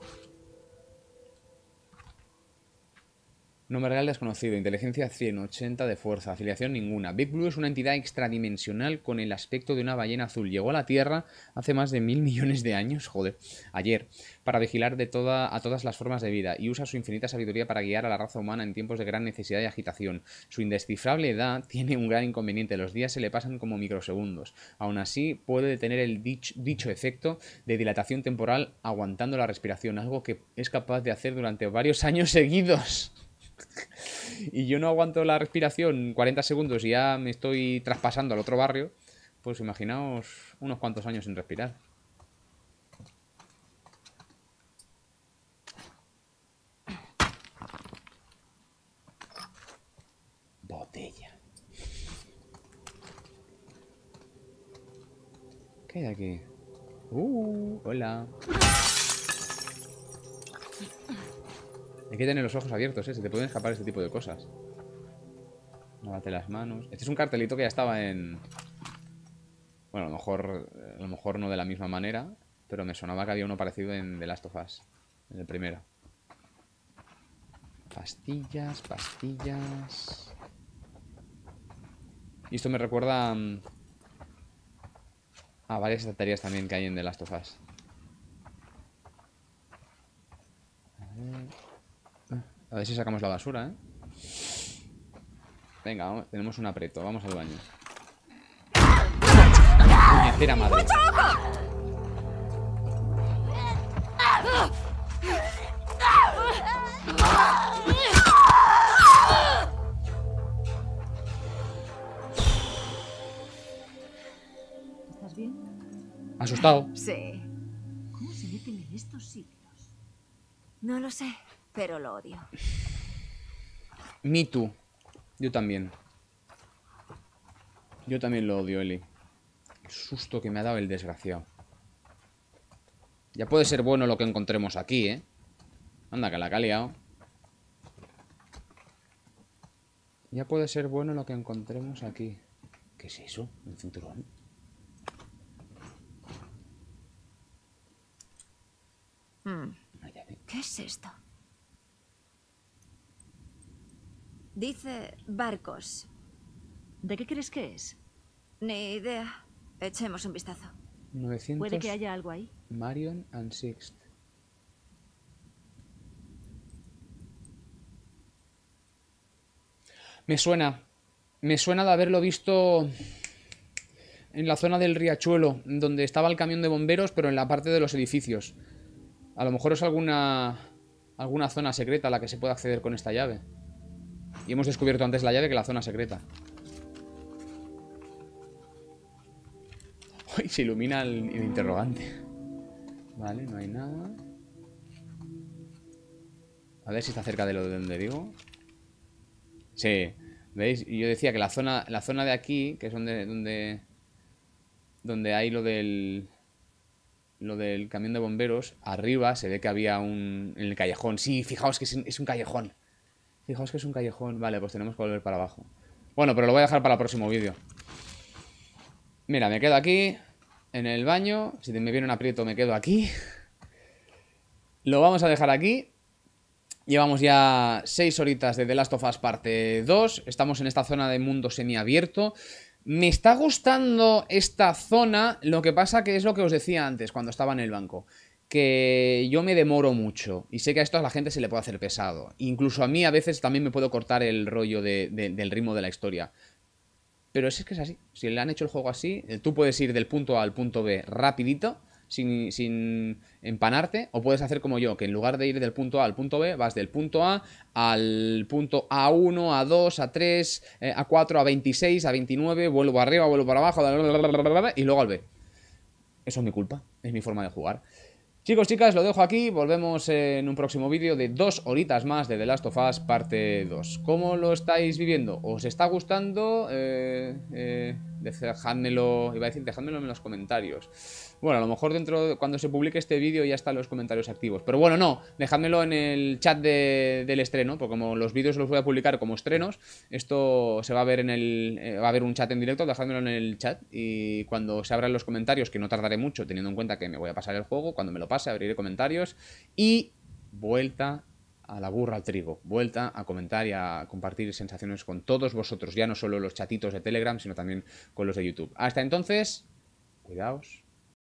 Nombre real desconocido, inteligencia 180 de fuerza, afiliación ninguna. Big Blue es una entidad extradimensional con el aspecto de una ballena azul. Llegó a la Tierra hace más de 1000 millones de años, joder, ayer, para vigilar a todas las formas de vida y usa su infinita sabiduría para guiar a la raza humana en tiempos de gran necesidad y agitación. Su indescifrable edad tiene un gran inconveniente, los días se le pasan como microsegundos. Aún así, puede detener el dicho efecto de dilatación temporal aguantando la respiración, algo que es capaz de hacer durante varios años seguidos. Y yo no aguanto la respiración 40 segundos y ya me estoy traspasando al otro barrio. Pues imaginaos unos cuantos años sin respirar. Botella. ¿Qué hay aquí? Hola. Hay que tener los ojos abiertos, se te pueden escapar este tipo de cosas. Lávate las manos. Este es un cartelito que ya estaba en... Bueno, a lo mejor no de la misma manera, pero me sonaba que había uno parecido en The Last of Us, en el primero. Pastillas, pastillas... Y esto me recuerda a varias estanterías también que hay en The Last of Us. A ver si sacamos la basura, Venga, tenemos un aprieto. Vamos al baño. Puñetera madre. ¿Estás bien? Asustado. Sí. ¿Cómo se meten en estos sitios? No lo sé, pero lo odio. Me too. Yo también. Yo también lo odio, Eli. El susto que me ha dado el desgraciado. Ya puede ser bueno lo que encontremos aquí, Anda, que la ha liado. Ya puede ser bueno lo que encontremos aquí. ¿Qué es eso? ¿Un cinturón? Una llave. ¿Qué es esto? Dice barcos. ¿De qué crees que es? Ni idea. Echemos un vistazo. 900 Puede que haya algo ahí. Marion and Sixt. Me suena de haberlo visto en la zona del riachuelo, donde estaba el camión de bomberos, pero en la parte de los edificios. A lo mejor es alguna zona secreta a la que se puede acceder con esta llave. Y hemos descubierto antes la llave que la zona secreta. Uy, se ilumina el interrogante. Vale, no hay nada. A ver si está cerca de lo de donde digo. Sí, ¿veis? Y yo decía que la zona de aquí, que es donde hay lo del camión de bomberos, arriba se ve que había en el callejón. Sí, fijaos que es un callejón. Fijaos que es un callejón. Vale, pues tenemos que volver para abajo. Bueno, pero lo voy a dejar para el próximo vídeo. Mira, me quedo aquí, en el baño. Si me viene un aprieto, me quedo aquí. Lo vamos a dejar aquí. Llevamos ya 6 horitas de The Last of Us parte 2. Estamos en esta zona de mundo semiabierto. Me está gustando esta zona, lo que pasa que es lo que os decía antes cuando estaba en el banco, que yo me demoro mucho y sé que a esto a la gente se le puede hacer pesado. Incluso a mí a veces también me puedo cortar el rollo del ritmo de la historia. Pero es que es así, si le han hecho el juego así, tú puedes ir del punto A al punto B rapidito, sin empanarte, o puedes hacer como yo, que en lugar de ir del punto A al punto B, vas del punto A al punto A1, A2, A3, A4, A26, A29, vuelvo arriba, vuelvo para abajo, y luego al B. Eso es mi culpa, es mi forma de jugar. Chicos, chicas, lo dejo aquí, volvemos en un próximo vídeo de 2 horitas más de The Last of Us parte 2. ¿Cómo lo estáis viviendo? ¿Os está gustando? Dejádmelo, iba a decir, dejádmelo en los comentarios. Bueno, a lo mejor cuando se publique este vídeo ya están los comentarios activos. Pero bueno, no, dejádmelo en el chat del estreno, porque como los vídeos los voy a publicar como estrenos, esto se va a ver va a haber un chat en directo, dejádmelo en el chat. Y cuando se abran los comentarios, que no tardaré mucho, teniendo en cuenta que me voy a pasar el juego, cuando me lo pase, abriré comentarios. Y vuelta a la burra al trigo, vuelta a comentar y a compartir sensaciones con todos vosotros, ya no solo los chatitos de Telegram, sino también con los de YouTube. Hasta entonces, cuidaos.